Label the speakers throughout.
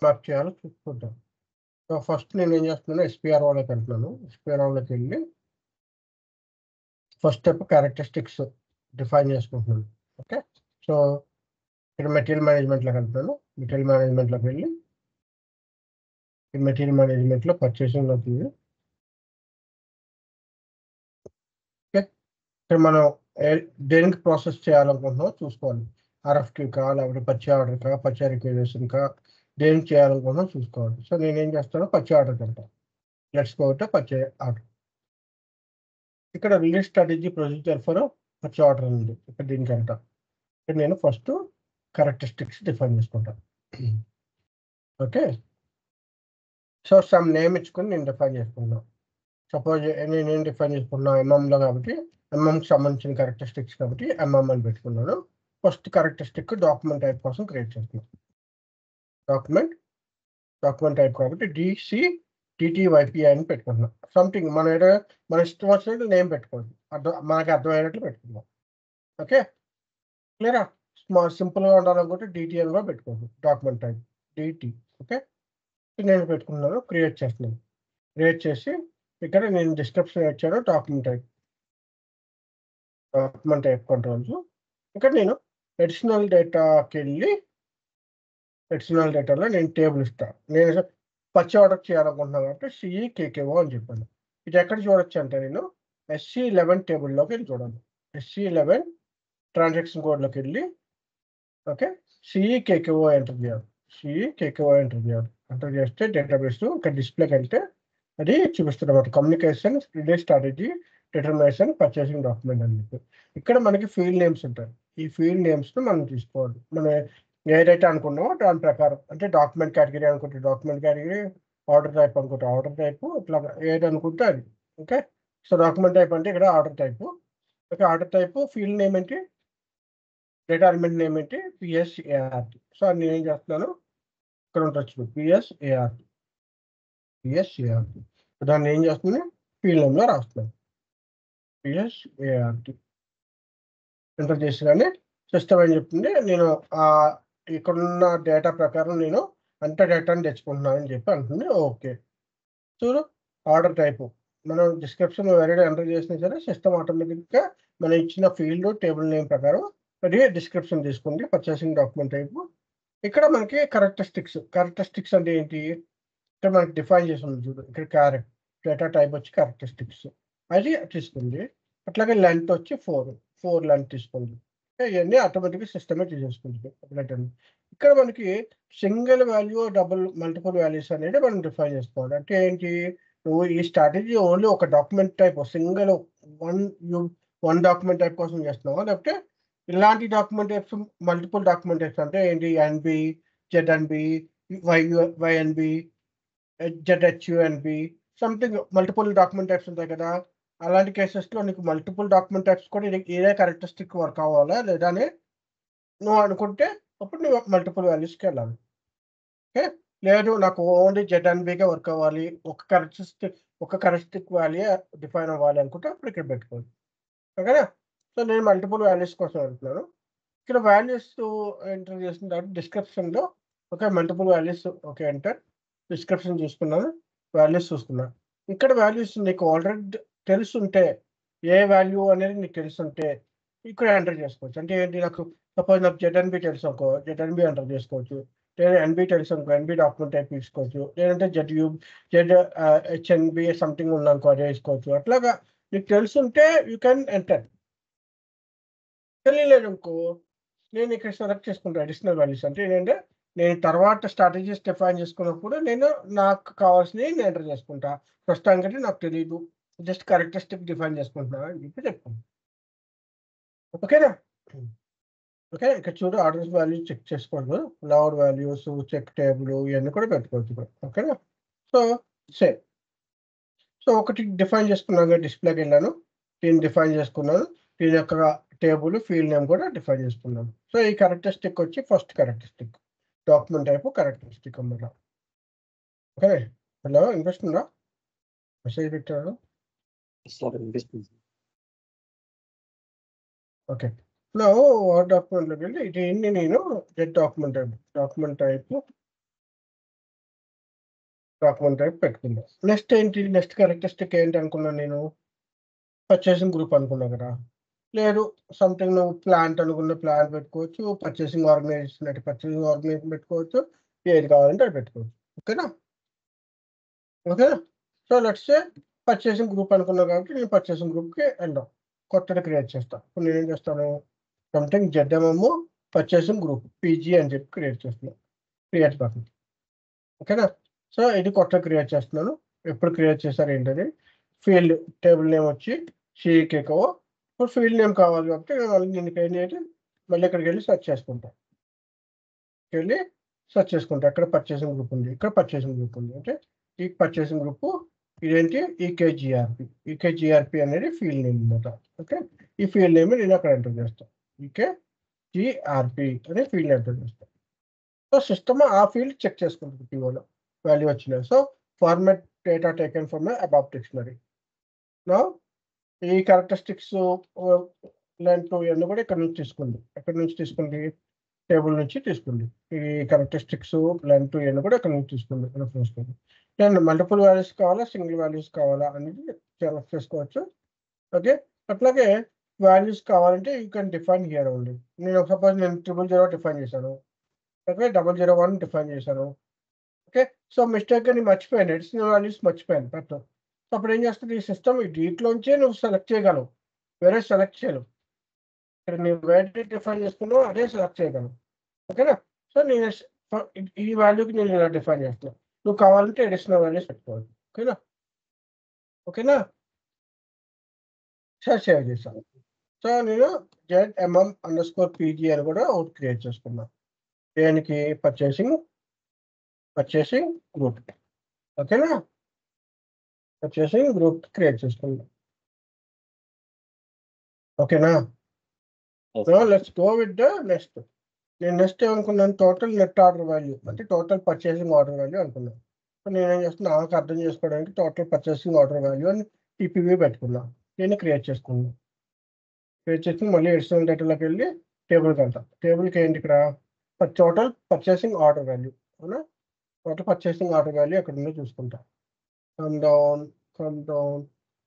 Speaker 1: Map చేయాలో చూసుకుంటాం. So first నేను ఏం చేస్తున్నాను, SPROలోకి వెళ్తున్నాను. SPROలోకి వెళ్ళి ఫస్ట్ స్టెప్ క్యారెక్టరిస్టిక్స్ డిఫైన్ చేసుకుంటున్నాను. ఓకే, సో ఇక్కడ మెటీరియల్ మేనేజ్మెంట్లోకి వెళ్తున్నాను. మెటీరియల్ మేనేజ్మెంట్లోకి వెళ్ళి ఈ మెటీరియల్ మేనేజ్మెంట్లో పర్చేసింగ్ అవుతుంది. ఓకే, ఇక్కడ మనం దేనికి ప్రాసెస్ చేయాలనుకుంటున్నామో చూసుకోవాలి. RFQకా, లేకపోతే పర్చేజ్ ఆర్డర్కా, పర్చేజ్ రిక్వెజిషన్కా, దేనికి చేయాలనుకుంటున్నామో చూసుకోవాలి. సో నేనేం చేస్తాను, పర్చేజ్ ఆర్డర్కి వెళ్తాను. Let's go to purchase order. ఇక్కడ release strategy procedure for purchase order ఉంది. ఇక్కడ దీనికి వెళ్తాను. ఇక్కడ నేను ఫస్ట్ క్యారెక్టరిస్టిక్స్ డిఫైన్ చేసుకుంటాను. ఓకే, సో సమ్ నేమ్ ఇచ్చుకొని నేను డిఫైన్ చేసుకున్నాను. సపోజ్ నేను డిఫైన్ చేసుకున్నా ఎంఎంలో కాబట్టి ఎంఎంకి సంబంధించిన క్యారెక్టరిస్టిక్స్ కాబట్టి ఎంఎం అని పెట్టుకున్నాను. ఫస్ట్ క్యారెక్టరిస్టిక్ డాక్యుమెంట్ టైప్ కోసం క్రియేట్ చేస్తున్నాను. డాక్యుమెంట్ టైప్ కాబట్టి DCTTYP అని పెట్టుకుంటున్నాం. సంథింగ్ మన ఇష్టం వచ్చినట్టు నేమ్ పెట్టుకోండి, మనకి అర్థమయ్యేటట్లు పెట్టుకుందాం. ఓకే, క్లియరా? సింపుల్గా ఉండాలనుకుంటే DT అని కూడా పెట్టుకోండి. Document type DT. ఓకే, నేను పెట్టుకున్నాను, క్రియేట్ చేస్తున్నాను. క్రియేట్ చేసి ఇక్కడ నేను డిస్క్రిప్షన్ ఇచ్చాను డాక్యుమెంట్ టైప్ కంట్రోల్స్. ఇక్కడ నేను అడిషనల్ డేటాకి వెళ్ళి అడిషనల్ డేటాలో నేను టేబుల్ ఇస్తాను. నేను పర్చేజ్ ఆర్డర్ చేయాలనుకుంటున్నాను కాబట్టి CEKKO అని చెప్పాను. ఇది ఎక్కడ చూడొచ్చు అంటే నేను SC11 టేబుల్లోకి వెళ్ళి చూడాలి. SC11 ట్రాన్సాక్షన్ కోడ్లోకి వెళ్ళి ఓకే CEKKO ఎంటర్ చేయాలి. CEKKO ఎంటర్ చేయాలి. ఎంటర్ చేస్తే డేటాబేస్ ఇక్కడ డిస్ప్లేకి వెళ్తే అది చూపిస్తున్నమాట. Communication, release strategy, determination, purchasing document అని చెప్పి ఇక్కడ మనకి ఫీల్డ్ నేమ్స్ ఉంటాయి. ఈ ఫీల్డ్ నేమ్స్ను మనం తీసుకోవాలి. మనం ఏదైతే అనుకున్నామో దాని ప్రకారం, అంటే డాక్యుమెంట్ కేటగిరీ అనుకుంటే డాక్యుమెంట్ కేటగిరీ, ఆర్డర్ టైప్ అనుకుంటే ఆర్డర్ టైపు, ఇట్లా ఏది అనుకుంటే అది. ఓకే, సో డాక్యుమెంట్ టైప్ అంటే ఇక్కడ order type. Okay, order type, field name ఏంటి, డేటా ఎలిమెంట్ నేమ్ ఏంటి, PSART. సో నేను ఏం చేస్తున్నాను, ఇక్కడ ఉండొచ్చు PSART. దాన్ని ఏం చేస్తుంది, ఫీల్డ్ నేమ్లో రాస్తున్నాను PSART. ఎంటర్ చేసిగానే సిస్టమ్ ఏం చెప్తుంది, నేను ఇక్కడున్న డేటా ప్రకారం నేను అంత డేటాని తెచ్చుకుంటున్నాను అని చెప్పి అంటుంది. ఓకే, చూడు ఆర్డర్ టైపు మనం డిస్క్రిప్షన్ వేరే ఎంటర్ చేసినా సరే సిస్టమ్ ఆటోమేటిక్గా మనం ఇచ్చిన ఫీల్డ్ టేబుల్ నేమ్ ప్రకారం అది డిస్క్రిప్షన్ తీసుకుంది. Purchasing document type. ఇక్కడ మనకి క్యారెక్టరిస్టిక్స్ అంటే ఏంటి, ఇక్కడ మనకి డిఫైన్ చేసి ఉంది చూడు, ఇక్కడ డేటా టైప్ వచ్చి క్యారెక్టరిస్టిక్స్ అది తీసుకుంది. అట్లాగే లెంత్ వచ్చి 4 లెంత్ తీసుకుంది. ఇవన్నీ ఆటోమేటిక్గా సిస్టమే తీసుకుంటుంది. ఇక్కడ మనకి సింగిల్ వాల్యూ, మల్టిపుల్ వాల్యూస్ అనేది మనం డిఫైన్ చేసుకోవాలి. అంటే ఏంటి, నువ్వు ఈ స్ట్రాటజీ ఓన్లీ ఒక document type single one document type కోసం చేస్తున్నావా, లేకపోతే ఇలాంటి document types multiple document types అంటే ఏంటి, NB, ZNB, YNB, ZHUNB, something multiple document types ఉంటాయి కదా. అలాంటి కేసెస్లో నీకు మల్టిపుల్ డాక్యుమెంట్ టైప్స్ కూడా ఇదే క్యారెక్టరిస్టిక్ వర్క్ అవ్వాలా లేదా అని నువ్వు అనుకుంటే అప్పుడు నువ్వు మల్టిపుల్ వాల్యూస్కి వెళ్ళాలి. ఓకే, లేదు నాకు ఓన్లీ ZNBకే వర్క్ అవ్వాలి, ఒక క్యారెక్టరిస్టిక్ వాల్యూ డిఫైన్ అవ్వాలి అనుకుంటే అప్పుడు ఇక్కడ పెట్టుకోవాలి. ఓకేనా, సో నేను మల్టిపుల్ వాల్యూస్ కోసం వెళ్తున్నాను. ఇక్కడ వాల్యూస్ ఎంటర్ చేసిన తర్వాత డిస్క్రిప్షన్లో okay multiple values okay enter, description చూసుకున్నాను, వాల్యూస్ చూసుకున్నాను. ఇక్కడ వాల్యూస్ నీకు ఆల్రెడీ తెలుసుంటే, ఏ వాల్యూ అనేది నీకు తెలుసుంటే ఇక్కడ ఎంటర్ చేసుకోవచ్చు. అంటే ఏంటి, నాకు సపోజ్ నాకు ZNB తెలుసు అనుకో, ZNB ఎంటర్ చేసుకోవచ్చు. లేదా NB తెలుసు అనుకో, NB డాక్యుమెంట్ టైప్ తీసుకోవచ్చు. లేదంటే ZHNB సంథింగ్ ఉందనుకో అది వేసుకోవచ్చు. అట్లాగా నీకు తెలుసుంటే యూ కెన్ ఎంటర్. తెలియలేదు అనుకో, నేను ఇక్కడ సెలెక్ట్ చేసుకుంటాను అడిషనల్ వాల్యూస్. అంటే ఏంటంటే నేను తర్వాత స్ట్రాటజీస్ డిఫైన్ చేసుకున్నప్పుడు నేను నాకు కావాల్సినవి నేను ఎంటర్ చేసుకుంటా. ప్రస్తుతానికంటే నాకు తెలియదు, జస్ట్ క్యారెక్టరిస్టిక్ డిఫైన్ చేసుకుంటున్నా అని చెప్పి చెప్తాను. ఓకేనా, ఓకే ఇక్కడ చూడు ఆర్డర్స్ వాల్యూ చెక్ చేసుకోండి, లౌడ్ వాల్యూస్, చెక్ టేబుల్ ఇవన్నీ కూడా పెట్టుకోవచ్చు. ఓకేనా, సో సేమ్. సో ఒకటి డిఫైన్ చేసుకున్నాను, డిస్ప్లేకి వెళ్ళాను, దీన్ని డిఫైన్ చేసుకున్నాను, దీని యొక్క టేబుల్ ఫీల్డ్ నేమ్ కూడా డిఫైన్ చేసుకున్నాను. సో ఈ క్యారెక్టరిస్టిక్ వచ్చి first characteristic, document type characteristic అన్నమాట. ఓకే, హలో వినిపిస్తుందా, మెసేజ్ పెట్టాను. ఓకే, నా వర్డ్ డాక్యుమెంట్లోకి వెళ్ళి ఇది నేను get document type document type పెట్టుకుందాం. నెక్స్ట్ ఏంటి? నెక్స్ట్ క్యారెక్టరిస్టిక్ ఏంటి అనుకున్నాను నేను? పర్చేసింగ్ గ్రూప్ అనుకున్నా కదా! లేదు సంథింగ్ నువ్వు ప్లాంట్ అనుకున్న ప్లాంట్ పెట్టుకోవచ్చు. పర్చేసింగ్ ఆర్గనైజేషన్ అంటే పర్చేసింగ్ ఆర్గనైజేషన్ పెట్టుకోవచ్చు. ఏది కావాలంటే అది పెట్టుకోవచ్చు. ఓకేనా? ఓకేనా? So let's say purchasing group అనుకున్నా కాబట్టి నేను పర్చేసింగ్ గ్రూప్‌కి వెళ్దాం. కొత్తది క్రియేట్ చేస్తా. ఇప్పుడు నేనేం చేస్తాను? Something ZMM purchasing group PG అని చెప్పి క్రియేట్ చేస్తున్నా. Create button. ఓకేనా? సో ఇది కొత్తగా క్రియేట్ చేస్తున్నాను. ఎప్పుడు క్రియేట్ చేశారు ఏంటది? ఫీల్డ్ టేబుల్ నేమ్ వచ్చి షీకేకో. ఇప్పుడు ఫీల్డ్ నేమ్ కావాలి కాబట్టి మళ్ళీ దీనికి ఏం చేయాలి? మళ్ళీ ఇక్కడికి వెళ్ళి సెర్చ్ చేసుకుంటా. వెళ్ళి సెర్చ్ చేసుకుంటా. ఎక్కడ పర్చేసింగ్ గ్రూప్ ఉంది. ఇక్కడ పర్చేసింగ్ గ్రూప్ ఉంది. అంటే ఈ పర్చేసింగ్ గ్రూప్ ఇదేంటి? ఈకేజీఆర్పి అనేది ఫీల్డ్ నేమ్ అన్నమాట. ఓకే. ఈ ఫీల్డ్ నేమ్ నేను అక్కడ ఎంటర్ చేస్తాను. ఈకేజీఆర్పి అనే ఫీల్డ్ ఎంటర్ చేస్తాను. సో సిస్టమ్ ఆ ఫీల్డ్ చెక్ చేసుకుంటుంది పిఓలో వాల్యూ వచ్చినాయి. So format data taken from above dictionary. Now ఈ క్యారెక్టరిస్టిక్స్ లెంత్ ఇవన్నీ కూడా ఇక్కడ నుంచి తీసుకుంది. ఎక్కడి నుంచి తీసుకుంది? టేబుల్ నుంచి తీసుకుంది. ఈ క్యారెక్టరిస్టిక్స్ లెంత్ ఇవన్నీ కూడా ఇక్కడ నుంచి తీసుకుంది. రిఫరెన్స్ నేను మల్టిపుల్ వాల్యూస్ కావాలా, సింగిల్ వాల్యూస్ కావాలా అనేది సెలెక్ట్ చేసుకోవచ్చు. ఓకే. అట్లాగే వాల్యూస్ కావాలంటే you can define here only. నేను సపోజ్ నేను 000 డిఫైన్ చేశాను. ఓకే. 001 డిఫైన్ చేశాను. ఓకే. సో మిస్టేక్‌గా నేను మర్చిపోయాను. అడిషనల్ వాల్యూస్ మర్చిపోయాను పెట్టడం. సో అప్పుడు ఏం చేస్తుంది ఈ సిస్టమ్ దీంట్లోంచే నువ్వు సెలెక్ట్ చేయగలవు. వేరే సెలెక్ట్ చేయలేవు. ఇక్కడ నువ్వు వేరే డిఫైన్ చేసుకున్నావు అదే సెలెక్ట్ చేయగలవు. ఓకేనా? సో నేను ఈ వాల్యూకి నేను ఇలా డిఫైన్ చేస్తున్నాను. నువ్వు కావాలంటే అడిషనల్ వాల్యూస్ పెట్టుకోవాలి. ఓకేనా? ఓకేనా? సేవ్ చేశాను. సో నేను ZMM_PG అని కూడా ఒకటి క్రియేట్ చేసుకున్నాను. దేనికి? Purchasing group. ఓకేనా? పర్చేసింగ్ గ్రూప్ క్రియేట్ చేసుకున్నాం. ఓకేనా? So let's go with the next. నేను నెక్స్ట్ ఏమనుకున్నాను? టోటల్ నెట్ ఆర్డర్ వాల్యూ అంటే టోటల్ పర్చేసింగ్ ఆర్డర్ వాల్యూ అనుకున్నాను. సో నేనేం చేస్తున్నా నాకు అర్థం చేసుకోవడానికి టోటల్ పర్చేసింగ్ ఆర్డర్ వాల్యూ అని టీపీవీ పెట్టుకున్నాను. నేను క్రియేట్ చేసుకున్నాను. క్రియేట్ చేసుకుని మళ్ళీ ఎడిషనల్ డేటాలోకి వెళ్ళి టేబుల్కి వెళ్తాం. టేబుల్కి ఏంటి ఇక్కడ? Total purchasing order value. అవునా? టోటల్ పర్చేసింగ్ ఆర్డర్ వాల్యూ ఎక్కడ ఉందో చూసుకుంటా. Come down.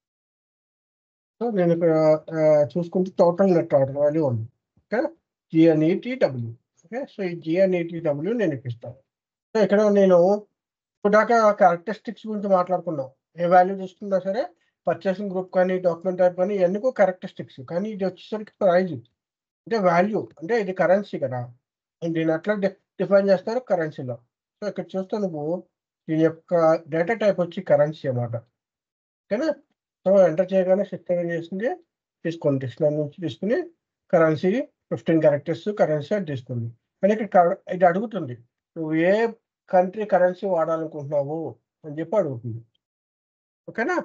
Speaker 1: సో నేను ఇక్కడ చూసుకుంటే టోటల్ నెట్ ఆర్డర్ వాల్యూ ఉంది. ఓకే. GNETW. ఓకే. సో ఈ GNETW నేను ఇప్పిస్తాను. సో ఇక్కడ నేను ఇప్పుడు దాకా క్యారెక్టరిస్టిక్స్ గురించి మాట్లాడుకున్నాం. ఏ వాల్యూ తీసుకున్నా సరే పర్చేసింగ్ గ్రూప్ కానీ డాక్యుమెంట్ టైప్ కానీ ఇవన్నీ క్యారెక్టరిస్టిక్స్. కానీ ఇది వచ్చేసరికి ప్రైజ్ అంటే వాల్యూ అంటే ఇది కరెన్సీ కదా. దీన్ని ఎట్లా డిఫైన్ చేస్తారు? కరెన్సీలో. సో ఇక్కడ చూస్తే నువ్వు దీని యొక్క డేటా టైప్ వచ్చి కరెన్సీ అన్నమాట. ఓకేనా? సో ఎంటర్ చేయగానే సిస్టమ్ ఏం చేసింది? తీసుకోండి డిక్షనరీ నుంచి తీసుకుని కరెన్సీ 15 క్యారెక్టర్స్ కరెన్సీ అని తీసుకుంది. కానీ ఇక్కడ ఇది అడుగుతుంది నువ్వు ఏ కంట్రీ కరెన్సీ వాడాలనుకుంటున్నావు అని చెప్పి అడుగుతుంది. ఓకేనా?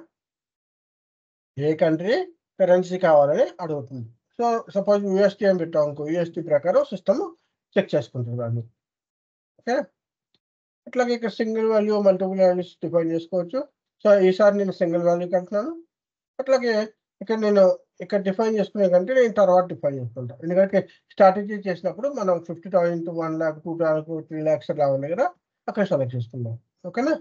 Speaker 1: ఏ కంట్రీ కరెన్సీ కావాలని అడుగుతుంది. సో సపోజ్ యూఎస్టీ అని పెట్టాం అనుకో, యూఎస్టీ ప్రకారం సిస్టమ్ చెక్ చేసుకుంటుంది వాళ్ళు. ఓకే. అట్లాగే ఇక్కడ single value multiple values define చేసుకోవచ్చు. సో ఈసారి నేను సింగిల్ వాల్యూకి వెళ్తున్నాను. అట్లాగే ఇక్కడ నేను ఇక్కడ డిఫైన్ చేసుకునే కంటే నేను తర్వాత డిఫైన్ చేసుకుంటా. ఎందుకంటే స్ట్రాటజీ చేసినప్పుడు మనం 50,000 to 1 lakh 2 lakh 3 lakhs అలా ఉన్నాయి కదా, అక్కడ సెలెక్ట్ చేసుకుందాం. ఓకేనా?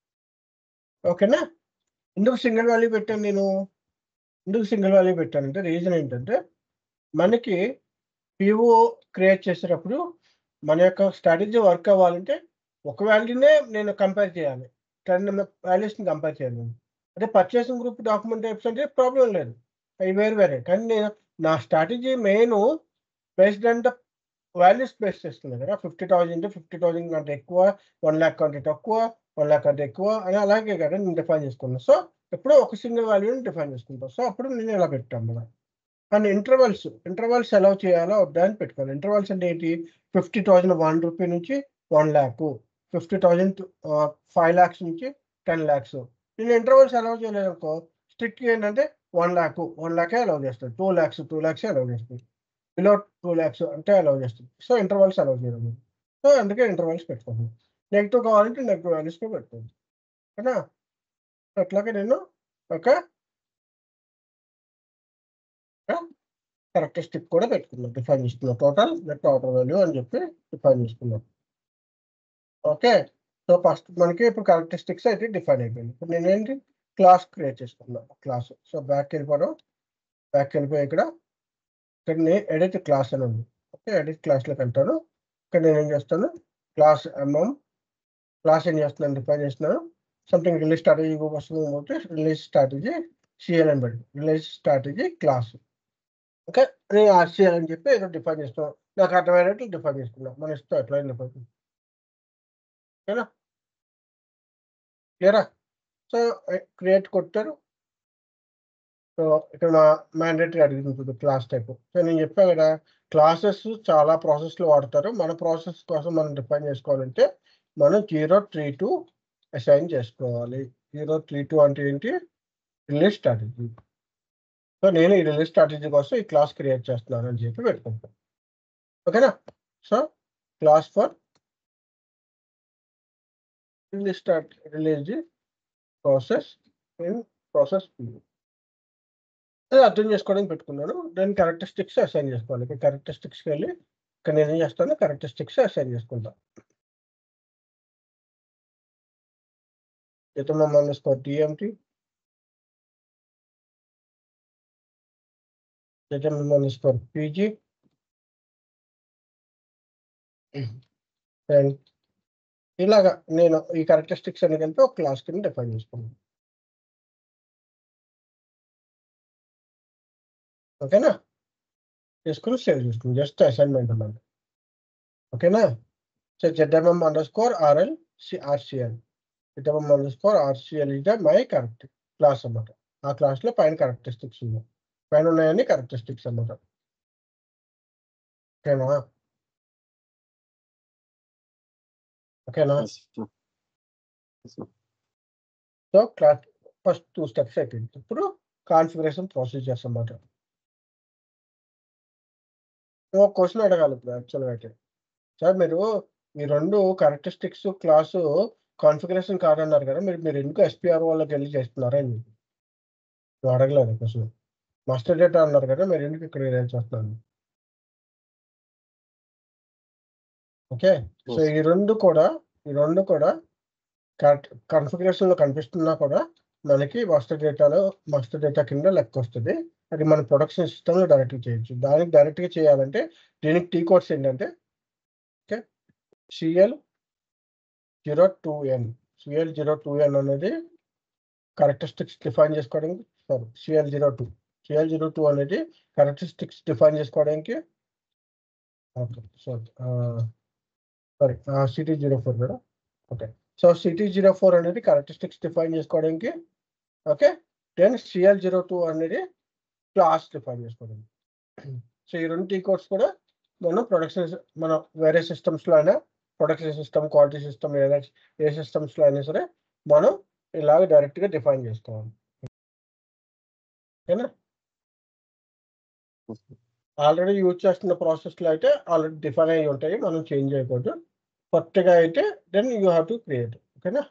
Speaker 1: ఓకేనా? ఎందుకు సింగిల్ వాల్యూ పెట్టాను నేను? ఎందుకు సింగిల్ వాల్యూ పెట్టానంటే రీజన్ ఏంటంటే మనకి పిఓ క్రియేట్ చేసేటప్పుడు మన యొక్క స్ట్రాటజీ వర్క్ అవ్వాలంటే ఒక వాల్యూనే నేను కంపేర్ చేయాలి. 10 వాల్యూస్‌ని కంపేర్ చేయాలి. అంటే పర్చేసింగ్ గ్రూప్ డాక్యుమెంట్ టైప్స్ అంటే ప్రాబ్లమ్ లేదు. అవి వేరే. కానీ నేను నా strategy main based on the values base చేస్తున్నా కదా. 50,000 కంటే ఎక్కువ, 1 lakh కంటే తక్కువ, 1 lakh కంటే ఎక్కువ అని అలాగే కదా నేను డిఫైన్ చేసుకున్నాను. సో ఎప్పుడో ఒక సింగిల్ వాల్యూని డిఫైన్ చేసుకుంటాను. సో అప్పుడు నేను ఇలా పెట్టాను కదా. అండ్ ఇంటర్వల్స్ అలౌ చేయాలా వద్దా అని పెట్టుకోవాలి. ఇంటర్వల్స్ అంటే ఏంటి? 50,000 ₹1 నుంచి 1 lakh, 50,000 5 lakhs నుంచి 10 lakhs. నేను ఇంటర్వల్స్ అలౌ చేయలేదనుకో స్ట్రిక్ట్‌గా ఏంటంటే 1 lakh అలౌ చేస్తాడు. 2 lakhs అలౌ చేస్తుంది. బిలో 2 lakhs అంటే అలౌ చేస్తుంది. సో ఇంటర్వల్స్ అలౌ చేయడం. సో అందుకే ఇంటర్వల్స్ పెట్టుకుంటున్నాను. నెగెటివ్ కావాలంటే నెగెటివ్ వాల్యూస్‌లో పెట్టుకోండి. ఓకేనా? అట్లాగే నేను ఒక క్యారెక్టరిస్టిక్ కూడా పెట్టుకున్నాను. డిఫైన్ చేసుకున్నాను. టోటల్ నెట్ ఆర్డర్ వాల్యూ అని చెప్పి డిఫైన్ చేసుకున్నాను. ఓకే. సో ఫస్ట్ మనకి ఇప్పుడు క్యారెక్టరిస్టిక్స్ అయితే డిఫైన్ అయిపోయింది. ఇప్పుడు నేనేంటి క్లాస్ క్రియేట్ చేసుకున్నాను క్లాస్. సో బ్యాక్ వెళ్ళిపోయి ఇక్కడ ఎడిట్ క్లాస్ అని ఉంది. ఓకే, ఎడిట్ క్లాస్లోకి వెళ్తాను. ఇక్కడ నేను ఏం చేస్తాను, క్లాస్ క్లాస్ ఏం చేస్తున్నాను, డిఫైన్ చేస్తున్నాను. సంథింగ్ రిలీజ్ స్ట్రాటజీ వస్తుంది పోతే రిలీజ్ స్ట్రాటజీ సిఎల్ అని పెట్టి రిలీజ్ స్ట్రాటజీ క్లాస్. ఓకే, నేను ఆర్సిఎల్ అని చెప్పి ఏదో డిఫైన్ చేస్తున్నాను. నాకు అర్థమైనట్లు డిఫైన్ చేసుకున్నాను. మన ఇష్టం ఎట్లా డిఫైన్. ఓకేనా, క్లియరా? సో క్రియేట్ కొట్టారు. సో ఇక్కడ మ్యాండేటరీ అడుగుతుంది క్లాస్ టైప్. సో నేను చెప్పాను కదా, క్లాసెస్ చాలా ప్రాసెస్లో వాడతారు. మన ప్రాసెస్ కోసం మనం డిఫైన్ చేసుకోవాలంటే మనం 032 అసైన్ చేసుకోవాలి. 032 అంటే ఏంటి, రిలీజ్ స్ట్రాటజీ. సో నేను ఈ రిలీజ్ స్ట్రాటజీ కోసం ఈ క్లాస్ క్రియేట్ చేస్తున్నాను అని చెప్పి పెట్టుకుంటాను. ఓకేనా, so class for release process in process P అది అర్థం చేసుకోవడానికి పెట్టుకున్నాను. నేను క్యారెక్టరిస్టిక్స్ అసైన్ చేసుకోవాలి. ఇక్కడ క్యారెక్టరిస్టిక్స్కి వెళ్ళి ఇక్కడ నేను ఏం చేస్తాను, క్యారెక్టరిస్టిక్స్ అసైన్ చేసుకుంటాను. TMT PG అండ్ ఇలాగా నేను ఈ క్యారెక్టరిస్టిక్స్ అని కలిపి ఒక క్లాస్ కింద డిఫైన్ చేసుకున్నాను. ఓకేనా, చేసుకుని సేవ్ చేసుకుని జస్ట్ అసైన్మెంట్ అన్నమాట. ఓకేనా, so ZMM_RL RCL ZMM_RCL is my correct class అన్నమాట. ఆ క్లాస్లో పైన క్యారెక్టరిస్టిక్స్ ఉన్నాయి, పైన ఉన్నాయని క్యారెక్టరిస్టిక్స్ అన్నమాట. ఓకేనా, ఓకేనా. సో క్లాస్ ఫస్ట్ 2 స్టెప్స్ అయిపోయింది. ఇప్పుడు కాన్ఫిగరేషన్ ప్రొసీజర్స్ అన్నమాట. ఒక క్వశ్చన్ అడగాలి ఇప్పుడు యాక్చువల్గా అయితే, సార్ మీరు ఈ 2 క్యారెక్టరిస్టిక్స్ క్లాసు కాన్ఫిగరేషన్ కాదన్నారు కదా, మీరు ఎందుకు SPR వాళ్ళకి వెళ్ళి చేస్తున్నారని నువ్వు అడగలేదు క్వశ్చన్. మాస్టర్ డేటా అన్నారు కదా, మీరు ఎందుకు ఇక్కడ చేస్తున్నారు? ఓకే, సో ఈ రెండు కూడా కాన్ఫిగరేషన్లో కనిపిస్తున్నా కూడా మనకి మాస్టర్ డేటా కింద లెక్క వస్తుంది. అది మన ప్రొడక్షన్ సిస్టంలో డైరెక్ట్గా చేయొచ్చు. దానికి డైరెక్ట్గా చేయాలంటే దీనికి టీ కోడ్స్ ఏంటంటే ఓకే CL02N అనేది క్యారెక్టరిస్టిక్స్ డిఫైన్ చేసుకోవడానికి, CL02 అనేది క్యారెక్టరిస్టిక్స్ డిఫైన్ చేసుకోవడానికి, CT04 కదా. ఓకే, సో CT04 అనేది క్యారెక్టరిస్టిక్స్ డిఫైన్ చేసుకోవడానికి. ఓకే, దెన్ CL02 అనేది క్లాస్ డిఫైన్ చేసుకోవడానికి. సో ఈ 2 టీ కోడ్స్ కూడా మనం వేరే సిస్టమ్స్లో అయినా, ప్రొడక్షన్ సిస్టమ్, క్వాలిటీ సిస్టమ్, ఏ సిస్టమ్స్లో అయినా సరే మనం ఇలాగ డైరెక్ట్గా డిఫైన్ చేసుకోవాలి. ఓకేనా, ఆల్రెడీ యూజ్ చేస్తున్న ప్రాసెస్లో అయితే ఆల్రెడీ డిఫైన్ అయ్యి ఉంటాయి, మనం చేంజ్ చేయకూడదు. కొత్తగా అయితే then you have to create. ఓకేనా,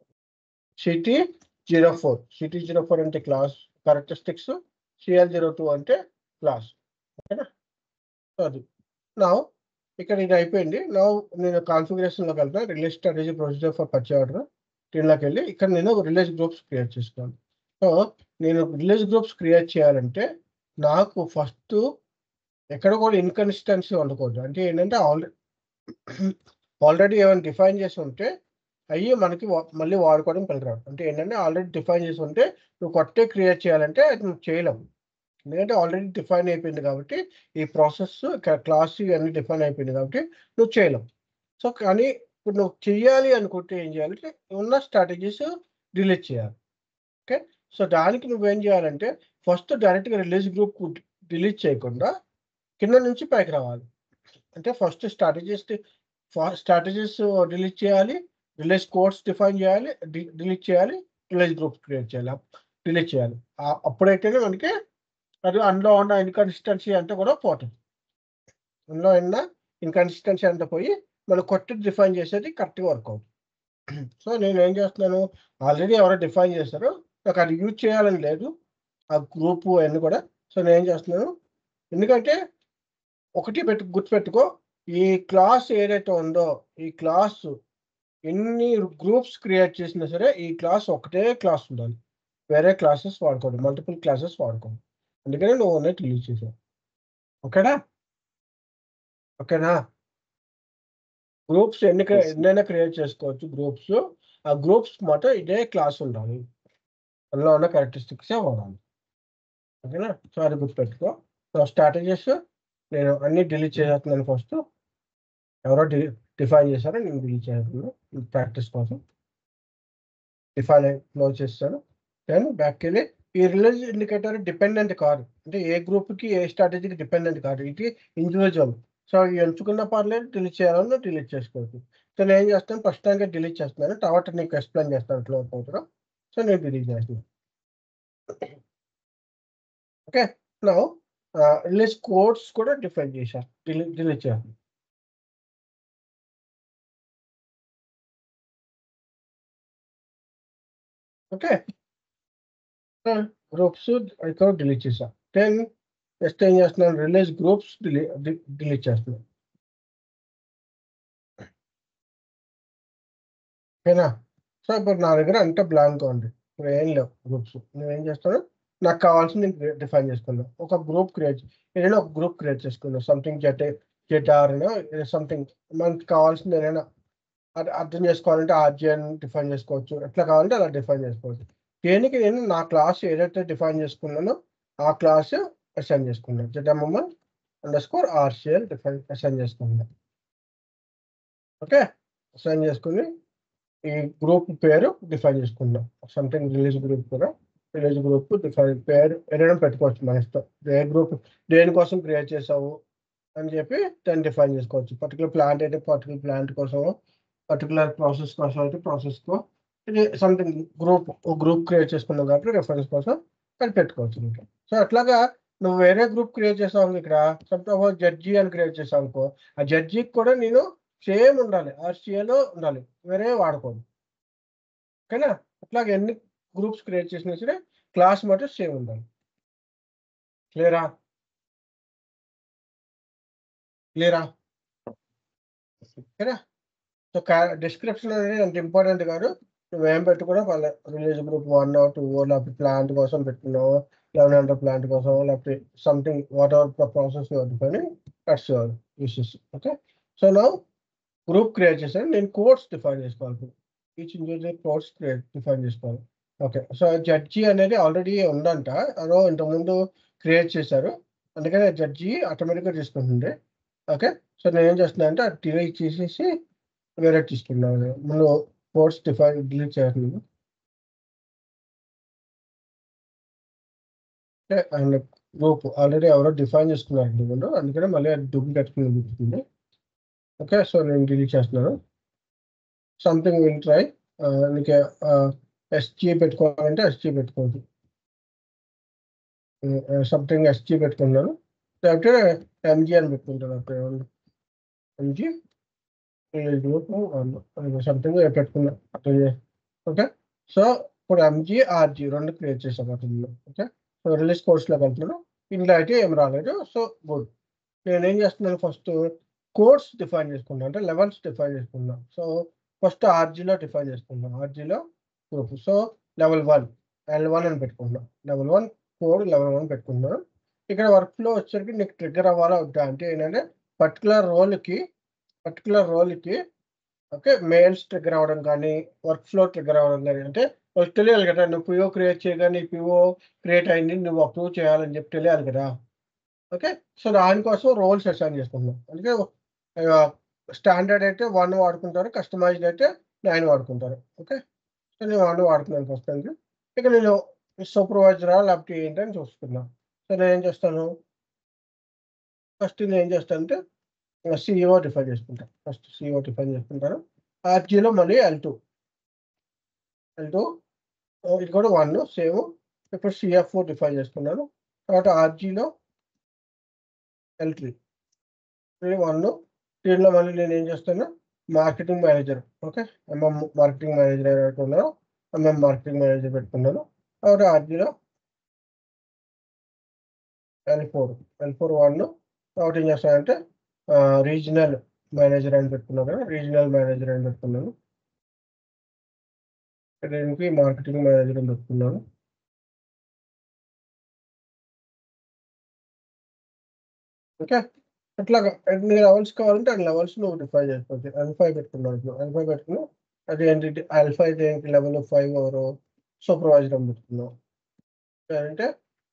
Speaker 1: CT04 అంటే క్లాస్ క్యారెక్టరిస్టిక్స్, CL02 అంటే క్లాస్. ఓకేనా, అది నా ఇక్కడ ఇది అయిపోయింది. నా నేను కాన్ఫిగరేషన్లోకి వెళ్తాను. Release strategy procedure for purchase order దీనిలోకి వెళ్ళి ఇక్కడ నేను రిలీజ్ గ్రూప్స్ క్రియేట్ చేసుకోవాలి. సో నేను రిలీజ్ గ్రూప్స్ క్రియేట్ చేయాలంటే నాకు ఫస్ట్ ఎక్కడ కూడా ఇన్కన్సిస్టెన్సీ ఉండకూడదు. అంటే ఏంటంటే ఆల్రెడీ ఏమైనా డిఫైన్ చేసి ఉంటే అయ్యి మనకి మళ్ళీ వాడుకోవడం పనికిరాదు. అంటే ఏంటంటే ఆల్రెడీ డిఫైన్ చేసి ఉంటే నువ్వు కొత్త క్రియేట్ చేయాలంటే అది నువ్వు చేయలేవు. ఎందుకంటే ఆల్రెడీ డిఫైన్ అయిపోయింది కాబట్టి ఈ ప్రాసెస్ క్లాస్ ఇవన్నీ డిఫైన్ అయిపోయింది కాబట్టి నువ్వు చేయలేవు. సో కానీ ఇప్పుడు నువ్వు చెయ్యాలి అనుకుంటే ఏం చేయాలంటే ఉన్న స్ట్రాటజీస్ డిలీట్ చేయాలి. ఓకే, సో దానికి నువ్వేం చేయాలంటే ఫస్ట్ డైరెక్ట్గా రిలీజ్ గ్రూప్ డిలీట్ చేయకుండా కింద నుంచి పైకి రావాలి. అంటే ఫస్ట్ స్ట్రాటజీస్ డిలీట్ చేయాలి, రిలీజ్ కోడ్స్ డిఫైన్ చేయాలి, డిలీట్ చేయాలి, రిలీజ్ గ్రూప్స్ క్రియేట్ చేయాలి, డిలీట్ చేయాలి. అప్పుడైతేనే మనకి అది అందులో ఉన్న ఇన్కన్సిస్టెన్సీ అంతా కూడా పోతుంది. అందులో ఉన్న ఇన్కన్సిస్టెన్సీ అంతా పోయి మనం కొత్తది డిఫైన్ చేసేది కరెక్ట్గా వర్క్ అవుతుంది. సో నేను ఏం చేస్తున్నాను, ఆల్రెడీ ఎవరో డిఫైన్ చేశారో నాకు అది యూజ్ చేయాలని లేదు ఆ గ్రూపు అన్నీ కూడా. సో నేను ఏం చేస్తున్నాను, ఎందుకంటే ఒకటి గుర్తుపెట్టుకో, ఈ క్లాస్ ఏదైతే ఉందో ఈ క్లాస్ ఎన్ని గ్రూప్స్ క్రియేట్ చేసినా సరే ఈ క్లాస్ ఒకటే క్లాస్ ఉండాలి. వేరే క్లాసెస్ వాడుకోవద్దు. మల్టిపుల్ క్లాసెస్ వాడుకోవద్దు. అందుకనే నువ్వు ఓన్లీ డిలీట్ చేసావు. ఓకేనా? ఓకేనా? గ్రూప్స్ ఎన్నైనా క్రియేట్ చేసుకోవచ్చు గ్రూప్స్. ఆ గ్రూప్స్ మాట ఇదే క్లాస్ ఉండాలి. అందులో ఉన్న క్యారెక్టరిస్టిక్సే వాడాలి. ఓకేనా? సో అది గుర్తుపెట్టుకో. సో స్ట్రాటజీస్ నేను అన్ని డిలీట్ చేసేస్తున్నాను ఫస్ట్. ఎవరో డిఫైన్ చేశారో నేను డిలీట్ చేస్తున్నాను ప్రాక్టీస్ కోసం. డిఫైన్ క్లోజ్ చేస్తాను. దెన్ బ్యాక్కి వెళ్ళి ఈ రిలీజ్ ఇండికేటర్ డిపెండెంట్ కాదు. అంటే ఏ గ్రూప్కి ఏ స్ట్రాటజీకి డిపెండెంట్ కాదు. ఇది ఇండివిజువల్. సో ఎంచుకున్న పర్లేదు డిలీట్ చేయాలన్నా డిలీట్ చేసుకోవచ్చు. సో నేను ఏం చేస్తాను ఫస్ట్ టైంగా డిలీట్ చేస్తున్నాను. తర్వాత నీకు ఎక్స్ప్లెయిన్ చేస్తాను ఎట్లా అవుతుందో. సో నేను డిలీట్ చేస్తున్నాను. ఓకే నౌ రిలీజ్ కోడ్స్ కూడా డిఫైన్ చేశాను. డిలీట్ చేయాలి. ఓకే గ్రూప్స్ ఇక్కడ డిలీట్ చేశాను. దెన్ నెక్స్ట్ ఏం చేస్తున్నాను రిలీజ్ గ్రూప్స్ డిలీట్ చేస్తున్నాను. ఓకేనా? సో ఇప్పుడు నా దగ్గర అంతా బ్లాంక్గా ఉంది. ఇప్పుడు ఏం లేవు గ్రూప్స్. నేనేం చేస్తాను నాకు కావాల్సింది నేను డిఫైన్ చేసుకున్నాను. ఒక గ్రూప్ ఏదైనా ఒక గ్రూప్ క్రియేట్ చేసుకున్నాను. సంథింగ్ జెడ్ఆర్ సంథింగ్ మనకి కావాల్సింది ఏదైనా అర్థం చేసుకోవాలంటే ఆర్జీఎన్ డిఫైన్ చేసుకోవచ్చు. ఎట్లా కావాలంటే అలా డిఫైన్ చేసుకోవచ్చు. దేనికి నేను నా క్లాస్ ఏదైతే డిఫైన్ చేసుకున్నానో ఆ క్లాస్ అసైన్ చేసుకున్నాను. ZMML_RCL అసైన్ చేసుకున్నాను. ఓకే అసైన్ చేసుకుని ఈ గ్రూప్ పేరు డిఫైన్ చేసుకున్నాం. సంథింగ్ రిలీజ్ గ్రూప్ కూడా రిలీజ్ గ్రూప్ డిఫైన్ పేరు ఏదైనా పెట్టుకోవచ్చు మన ఇష్టం. ఏ గ్రూప్ దేనికోసం క్రియేట్ చేసావు అని చెప్పి దాన్ని డిఫైన్ చేసుకోవచ్చు. పర్టికులర్ ప్లాంట్ అయితే పర్టికులర్ ప్లాంట్ కోసం, పర్టికులర్ ప్రాసెస్ కోసం అయితే ప్రాసెస్కో, ఇది సంథింగ్ గ్రూప్ క్రియేట్ చేసుకున్నాం కాబట్టి రెఫరెన్స్ కోసం అది పెట్టుకోవచ్చు ఇంకా. సో అట్లాగా నువ్వు వేరే గ్రూప్ క్రియేట్ చేసావు ఇక్కడ సపోజ్ జడ్జి అని క్రియేట్ చేసావు అనుకో, ఆ జడ్జికి కూడా నేను సేమ్ ఉండాలి, ఆర్సీఏలో ఉండాలి, వేరే వాడుకోను. ఓకేనా? అట్లాగే ఎన్ని గ్రూప్స్ క్రియేట్ చేసినా సరే క్లాస్ మాత్రం సేమ్ ఉండాలి. క్లియరా? ఓకేనా? సో డిస్క్రిప్షన్ అనేది అంత ఇంపార్టెంట్ కాదు. నువ్వేం పెట్టుకున్నా వాళ్ళ రిలీజ్ గ్రూప్ 1 or 2 లేకపోతే ప్లాంట్ కోసం పెట్టుకున్నావు, 1100 ప్లాంట్ కోసం లేకపోతే something whatever the process పెట్టుకొని that's your uses. Okay so now group create చేశాను. నేను కోడ్స్ డిఫైన్ చేసుకోవాలి. ఈచ్ ఇండివిజువల్ కోడ్స్ డిఫైన్ చేసుకోవాలి. ఓకే సో జడ్జి అనేది ఆల్రెడీ ఉందంట, అదో ఇంతకుముందు క్రియేట్ చేశారు, అందుకని జడ్జి ఆటోమేటిక్గా తీసుకుంటుంది. ఓకే సో నేను ఏం చేస్తున్నా అంటే అది డిలీట్ చేసేసి వేరే తీసుకున్నాను. ముందు కోడ్స్ డిలీట్ చేయాలి. అండ్ గ్రూప్ ఆల్రెడీ ఎవరో డిఫైన్ చేసుకున్నారు ముందు, అందుకని మళ్ళీ అది డూప్లికేట్ చూపిస్తుంది. ఓకే సో నేను డిలీట్ చేస్తున్నాను. Something will try. నీకు ఎస్జీ పెట్టుకోవాలంటే ఎస్జీ పెట్టుకోవచ్చు. సంథింగ్ ఎస్జీ పెట్టుకున్నాను, లేకపోతే ఎంజీ అని పెట్టుకుంటాను. అప్పుడు ఎంజీ గ్రూప్ సంథింగ్ పెట్టుకున్నా. ఓకే సో ఇప్పుడు ఎంజీ ఆర్జీ రెండు క్రియేట్ చేసాం అతను. ఓకే సో రిలీజ్ కోర్స్లోకి వెళ్తున్నాను. ఇంట్లో అయితే ఏం రాలేదు. So good. నేను ఏం చేస్తున్నాను ఫస్ట్ కోడ్స్ డిఫైన్ చేసుకున్నాను, అంటే లెవెల్స్ డిఫైన్ చేసుకున్నాను. సో ఫస్ట్ ఆర్జీలో డిఫైన్ చేసుకున్నాను. ఆర్జీలో గ్రూప్ సో లెవెల్ 1 L1 అని పెట్టుకుంటున్నాను. లెవెల్ 1 కోడ్ లెవెల్ 1 పెట్టుకున్నాను. ఇక్కడ వర్క్ ఫ్లో వచ్చేసరికి నీకు ట్రిగ్గర్ అవ్వాలా వద్దా అంటే ఏంటంటే పర్టికులర్ రోల్కి ఓకే మెయిల్స్ ట్రిగ్గర్ అవ్వడం కానీ వర్క్ ఫ్లో ట్రిగ్గర్ అవ్వడం కానీ, అంటే వాళ్ళకి తెలియాలి కదా నువ్వు పిఓ క్రియేట్ చేయగానే పిఓ క్రియేట్ అయింది నువ్వు అప్రూవ్ చేయాలని చెప్పి తెలియాలి కదా. ఓకే సో దానికోసం రోల్స్ అసైన్ చేసుకుంటున్నాం. అందుకే స్టాండర్డ్ అయితే 1 వాడుకుంటారు, కస్టమైజ్డ్ అయితే 9 వాడుకుంటారు. ఓకే సో నేను 1 వాడుతున్నాను ఫస్ట్ అండి. ఇక నేను సూపర్వైజరా లేకపోతే ఏంటని చూసుకున్నాను. సో నేను ఏం చేస్తాను ఫస్ట్ అంటే సిఇఓ డిఫైన్ చేసుకుంటాను. ఫస్ట్ సిఇఓ డిఫైన్ చేసుకుంటాను. ఆర్జీలో మళ్ళీ L2 ఇది కూడా 1 సేమ్. ఇప్పుడు సిఎఫ్ఓ డిఫైన్ చేసుకున్నాను. తర్వాత ఆర్జీలో L3 1. దీనిలో మళ్ళీ నేను ఏం చేస్తాను marketing manager. Okay MM marketing manager ఏదైతే ఉన్నారో ఎంఎం మార్కెటింగ్ మేనేజర్ పెట్టుకున్నాను. తర్వాత ఆర్జీలో L4 1. తర్వాత ఏం చేస్తానంటే రీజనల్ మేనేజర్ అని పెట్టుకున్నాను. దీనికి మార్కెటింగ్ మేనేజర్ అని పెట్టుకున్నాను. ఓకే. అట్లాగా ఎన్ని లెవెల్స్ కావాలంటే అన్ని లెవెల్స్ నువ్వు డిఫైన్ చేసుకోవచ్చు. L5 పెట్టుకున్నావు ఇప్పుడు. L5 పెట్టుకుని అదేంటి L5 దేనికి లెవెల్ 5 ఎవరు సూపర్వైజర్ అని పెట్టుకున్నావు. అంటే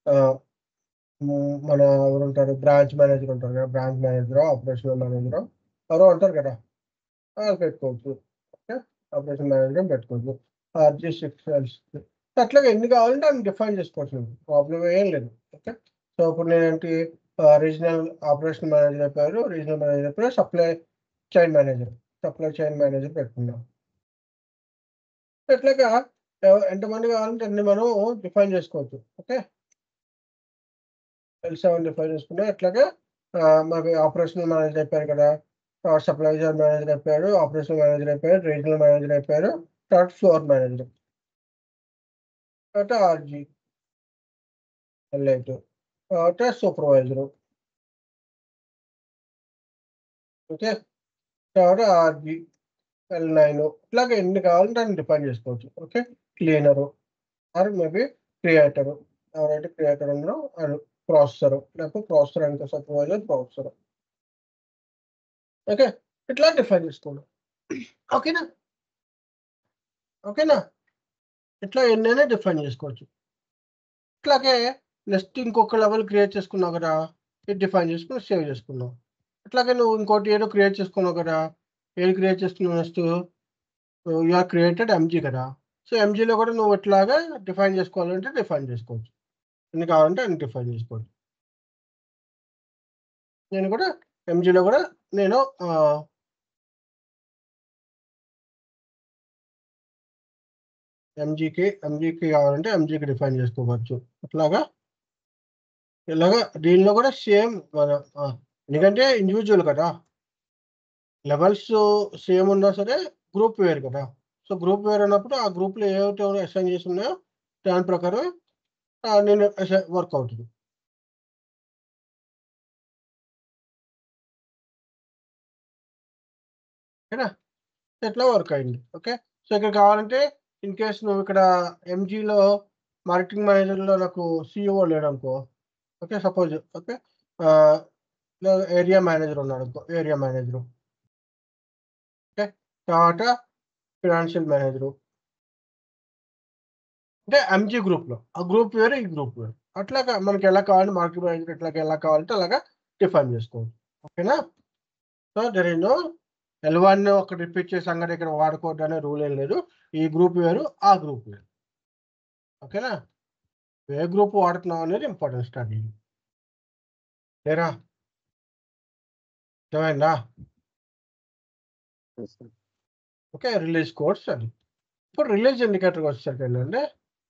Speaker 1: మన ఎవరుంటారు బ్రాంచ్ మేనేజర్ ఉంటారు కదా! బ్రాంచ్ మేనేజరో, ఆపరేషనల్ మేనేజరో ఎవరో ఉంటారు కదా! పెట్టుకోవచ్చు. ఓకే. ఆపరేషన్ మేనేజర్ పెట్టుకోవచ్చు. RG6 అట్లాగే ఎన్ని కావాలంటే అన్ని డిఫైన్ చేసుకోవచ్చు నువ్వు. ప్రాబ్లమ్ ఏం లేదు. ఓకే. సో, ఇప్పుడు నేనేంటి రీజనల్ ఆపరేషన్ మేనేజర్ అయిపోయారు. రీజనల్ మేనేజర్ అయిపోయారు. సప్లై చైన్ మేనేజర్ పెట్టుకున్నాం. ఇట్లాగా ఎంతమంది కావాలంటే అన్ని మనం డిఫైన్ చేసుకోవచ్చు. ఓకే. L7 డిఫైన్ చేసుకున్నాం. అట్లాగే మాకు ఆపరేషనల్ మేనేజర్ అయిపోయారు కదా! సప్లైజర్ మేనేజర్ అయిపోయారు. ఆపరేషనల్ మేనేజర్ అయిపోయారు. రీజనల్ మేనేజర్ అయిపోయారు. తర్వాత ఫ్లోర్ మేనేజర్. తర్వాత RG, L8 తర్వాత సూపర్వైజరు. ఓకే. తర్వాత RG, L9 ఇట్లాగ ఎన్ని కావాలంటే అన్ని డిఫైన్ చేసుకోవచ్చు. Okay. Cleaner or maybe creator. ఎవరైతే క్రియేటర్ ఉన్నారో ఆడు ప్రాసెసరు. లేకపోతే ప్రాసెసర్ అంటే సూపర్వైజర్ ప్రాసెసరు. ఓకే. ఇట్లా డిఫైన్ చేసుకోండి. ఓకేనా? ఓకేనా? ఇట్లా ఎన్నైనా డిఫైన్ చేసుకోవచ్చు. ఇట్లాగే నెక్స్ట్ ఇంకొక లెవెల్ క్రియేట్ చేసుకున్నావు కదా! ఇది డిఫైన్ చేసుకొని సేవ్ చేసుకున్నావు. అట్లాగే నువ్వు ఇంకోటి ఏదో క్రియేట్ చేసుకున్నావు కదా! ఏది క్రియేట్ చేసుకున్నావు next? You have created MG కదా! సో, ఎంజీలో కూడా నువ్వు ఇట్లాగా డిఫైన్ చేసుకోవాలంటే డిఫైన్ చేసుకోవచ్చు. ఎన్ని కావాలంటే అన్ని డిఫైన్ చేసుకోవచ్చు. నేను కూడా ఎంజీలో కూడా నేను ఎంజీకి కావాలంటే ఎంజీకి డిఫైన్ చేసుకోవచ్చు. అట్లాగా ఇలాగా దీనిలో కూడా సేమ్ మన ఎందుకంటే ఇండివిడ్యువల్ కదా! లెవెల్స్ సేమ్ ఉన్నా సరే గ్రూప్ వేరు కదా! సో, గ్రూప్ వేరు అన్నప్పుడు ఆ గ్రూప్‌లో ఏవైతే అసైన్ చేసి ఉన్నాయో దాని ప్రకారం నేను వర్క్ అవుతుంది. ఓకేనా? ఇట్లా వర్క్ అయింది. ఓకే. సో, ఇక్కడ కావాలంటే ఇన్ కేస్ నువ్వు ఇక్కడ ఎంజీలో మార్కెటింగ్ మేనేజర్‌లో నాకు సీఈఓ లేడనుకో. Okay. Suppose okay. Ah, area manager ఉన్నాడనుకో. Area manager. ఓకే. తర్వాత ఫినాన్షియల్ మేనేజరు. అంటే ఎంజీ గ్రూప్‌లో. ఆ గ్రూప్ వేరు, ఈ గ్రూప్ వేరు. అట్లాగా మనకి ఎలా కావాలంటే మార్కెటింగ్ మేనేజర్ ఇట్లాగా ఎలా కావాలంటే అలాగా డిఫైన్ చేసుకోవచ్చు. ఓకేనా? So, there is no L1 ఒకటి రిపీట్ చేసాం కదా! ఇక్కడ వాడకూడదు అనే రూల్ ఏం లేదు. ఈ గ్రూప్ వేరు, ఆ గ్రూప్ వేరు. ఓకేనా? ఏ గ్రూప్ వాడుతున్నాం అనేది ఇంపార్టెంట్ స్టడీ. ఏరా? అర్థమైందా? ఓకే. రిలీజ్ కోడ్స్ అది. ఇప్పుడు రిలీజ్ ఇండికేటర్‌కి వచ్చేసరికేంటంటే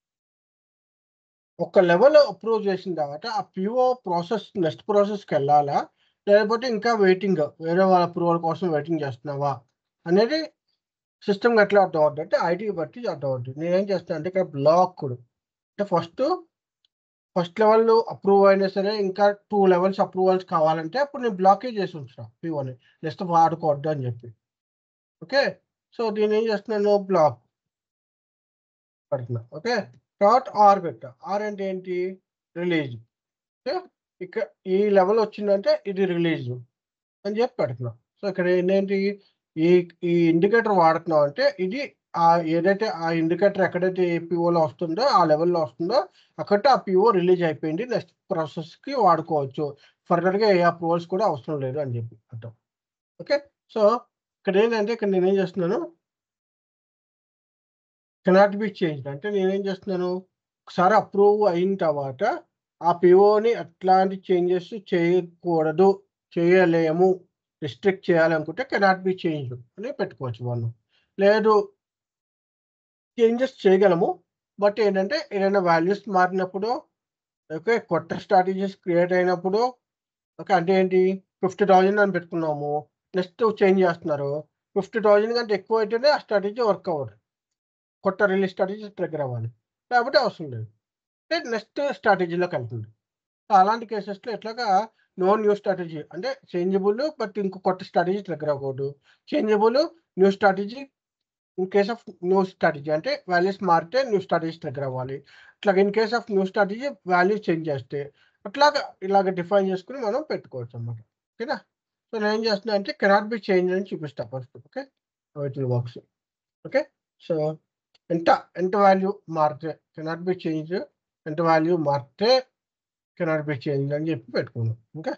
Speaker 1: ఒక లెవెల్ అప్రూవ్ చేసిన తర్వాత ఆ పిఓ ప్రాసెస్ నెక్స్ట్ ప్రాసెస్‌కెళ్ళాలా? లేకపోతే ఇంకా వెయిటింగ్ వేరే వాళ్ళ అప్రూవల్ కోసం వెయిటింగ్ చేస్తున్నావా? అనేది సిస్టమ్‌కి ఎట్లా అర్థమవుద్ది అంటే ఐడీని బట్టి అర్థమవుద్ది. నేనేం చేస్తానంటే ఇక్కడ బ్లాక్డ్ అంటే ఫస్ట్ లెవెల్ అప్రూవ్ అయినా సరే ఇంకా 2 లెవెల్స్ అప్రూవల్స్ కావాలంటే అప్పుడు నేను బ్లాకేజ్ చేసి ఉంచుతా పిఓని. నెక్స్ట్ వాడుకోవద్దు అని చెప్పి. ఓకే. సో, దీన్నేం చేస్తున్నాను బ్లాక్ పెడుతున్నా. ఓకే. ఆర్ పెట్టా. ఆర్ అంటే ఏంటి? రిలీజ్. ఓకే. ఇక ఈ లెవెల్ వచ్చిందంటే ఇది రిలీజ్ అని చెప్పి పెడుతున్నా. సో, ఇక్కడ ఏంటి ఈ ఈ ఇండికేటర్ వాడుతున్నాం అంటే ఇది ఏదైతే ఆ ఇండికేటర్ ఎక్కడైతే ఏ పిఓలో వస్తుందో ఆ లెవెల్‌లో వస్తుందో అక్కడితో ఆ పిఓ రిలీజ్ అయిపోయింది. నెక్స్ట్ ప్రాసెస్‌కి వాడుకోవచ్చు. ఫర్దర్‌గా ఏ అప్రూవల్స్ కూడా అవసరం లేదు అని చెప్పి అర్థం. ఓకే. సో, ఇక్కడేంటంటే ఇక్కడ నేనేం చేస్తున్నాను కెనాట్ బి చేంజ్డ్ అంటే నేనేం చేస్తున్నాను ఒకసారి అప్రూవ్ అయిన తర్వాత ఆ పిఓని ఎట్లాంటి చేంజెస్ చేయకూడదు, చేయలేము, రిస్ట్రిక్ట్ చేయాలనుకుంటే కెనాట్ బి చేంజ్డ్ అని పెట్టుకోవచ్చు మనం. లేదు చేంజెస్ చేయగలము. బట్ ఏంటంటే ఏదైనా వాల్యూస్ మారినప్పుడు, ఓకే. కొత్త స్ట్రాటజీస్ క్రియేట్ అయినప్పుడు ఓకే. అంటే ఏంటి 50,000 అని పెట్టుకున్నాము. నెక్స్ట్ చేంజ్ చేస్తున్నారు. 50,000 కంటే ఎక్కువైతేనే ఆ స్ట్రాటజీ వర్క్ అవ్వదు. కొత్త రిలీజ్ స్ట్రాటజీ ట్రిగ్గర్ అవ్వాలి. లేకపోతే అవసరం లేదు. నెక్స్ట్ స్ట్రాటజీలోకెళ్తుంది. అలాంటి కేసెస్‌లో ఇట్లాగా నో న్యూ స్ట్రాటజీ అంటే చేంజబుల్ బట్ ఇంకో కొత్త స్ట్రాటజీ ట్రిగ్గర్ అవ్వకూడదు. Changeable new strategy in case of new strategy అంటే వాల్యూస్ మారితే న్యూ స్ట్రాటజీ ట్రిగ్గర్ అవ్వాలి. ఇట్లాగ in case of new strategy value change చేస్తే అట్లాగా ఇలాగ డిఫైన్ చేసుకొని మనం పెట్టుకోవచ్చు అన్నమాట. ఓకేనా? సో నేను ఏం చేస్తున్నా అంటే కెనాట్ బి చేంజ్ అని చూపిస్తా first. Okay, it will works. Okay, so ఎంత వాల్యూ మారితే కెనాట్ బి చేంజ్, ఎంత వాల్యూ మారితే కెనాట్ బి చేంజ్ అని చెప్పి పెట్టుకున్నాం. ఓకే,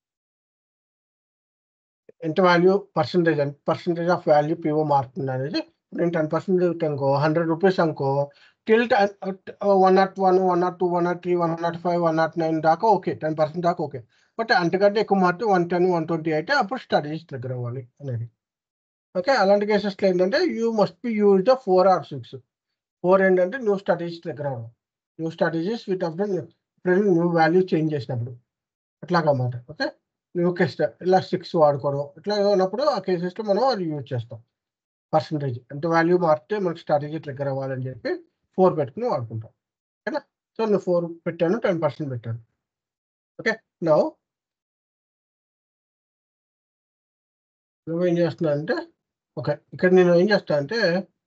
Speaker 1: ఎంత value percentage of value PO మారుతుంది అనేది నేను 10% అనుకో 100 రూపీస్ అనుకో టిల్ 101, 102, 103, 105, 109 దాకా ఓకే, 10% దాకా ఓకే. బట్ అంతకంటే ఎక్కువ మారితే 110, 120 అయితే అప్పుడు స్ట్రాటజీస్ దగ్గర అవ్వాలి అనేది. ఓకే, అలాంటి కేసెస్లో ఏంటంటే you must be use the 4 or 6. 4 ఏంటంటే న్యూ స్ట్రాటజీస్ దగ్గర అవ్వాలి. New strategies with after new value change చేసినప్పుడు అట్లాగన్నమాట. ఓకే, న్యూ కేస్ ఇలా 6 వాడుకోవడం ఇట్లా ఉన్నప్పుడు ఆ కేసెస్లో మనం అది యూజ్ చేస్తాం. పర్సంటేజ్ ఎంత వాల్యూ మారితే మనకి స్ట్రాటజీ ట్రిగ్గర్ అవ్వాలని చెప్పి 4 పెట్టుకుని వాడుకుంటాం. ఓకేనా? సో నేను 4 పెట్టాను, 10% పెట్టాను. ఓకే, నౌ నువ్వేం చేస్తున్నావు అంటే ఓకే, ఇక్కడ నేను ఏం చేస్తాను అంటే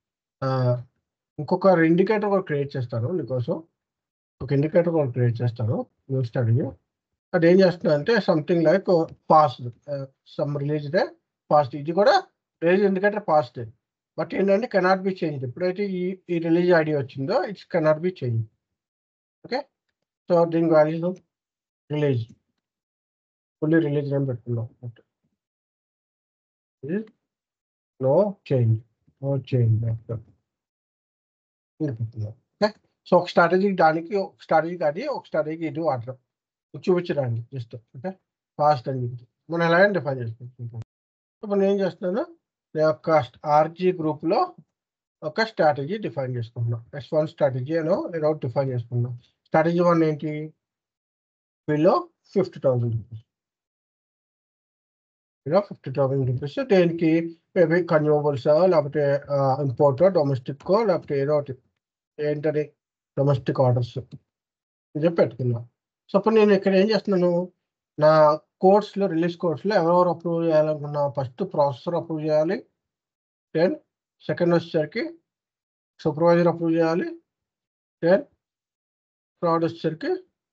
Speaker 1: ఇంకొక ఇండికేటర్ కూడా క్రియేట్ చేస్తాను నీకోసం. ఒక ఇండికేటర్ కూడా క్రియేట్ చేస్తాను న్యూ స్ట్రాటజీ. అది ఏం చేస్తున్నా అంటే something like past, some release day past. ఇది కూడా రిలీజ్ ఇండికేటర్ పాస్ట్, బట్ ఏంటంటే కెనాట్ బి చేంజ్. ఎప్పుడైతే ఈ రిలీజ్ ఐడి వచ్చిందో it's cannot be change. Okay, so దీని వాల్యూ రిలీజ్, ఫుల్లీ రిలీజ్ అని పెట్టుకున్నాం. నో చేంజ్, నో చేంజ్ పెట్టుకున్నాం. ఓకే, సో ఒక స్ట్రాటజీ దానికి ఒక స్ట్రాటజీ కానీ ఒక స్ట్రాటజీకి ఇది వాడడం చూపించడానికి జస్ట్. ఓకే, ఫాస్ట్ అని చెప్పి మనం ఎలాగైనా డిఫైన్ చేసుకుంటాం. ఇప్పుడు నేను ఏం చేస్తున్నాను, నేను యొక్క ఆర్జీ గ్రూప్లో ఒక స్ట్రాటజీ డిఫైన్ చేసుకుంటున్నాం. S1 స్ట్రాటజీ అని ఏదో డిఫైన్ చేసుకున్నాం. స్ట్రాటజీ 1 ఏంటి, బిలో 50,000 రూపీస్. బిలో 50,000 రూపీస్ దేనికి మేబీ కన్జ్యూమబుల్స్ లేకపోతే ఇంపోర్ట్ డొమెస్టిక్ లేకపోతే ఏదో ఒకటి ఏంటది డొమెస్టిక్ ఆర్డర్స్ ఇది పెట్టుకున్నాం. సో అప్పుడు నేను ఇక్కడ ఏం చేస్తున్నాను, నా కోర్స్లో రిలీజ్ కోర్స్లో ఎవరెవరు అప్రూవ్ చేయాలనుకున్నా ఫస్ట్ ప్రాసెసర్ అప్రూవ్ చేయాలి, దెన్ సెకండ్ వచ్చేసరికి సూపర్వైజర్ అప్రూవ్ చేయాలి, దెన్ థర్డ్ వచ్చేసరికి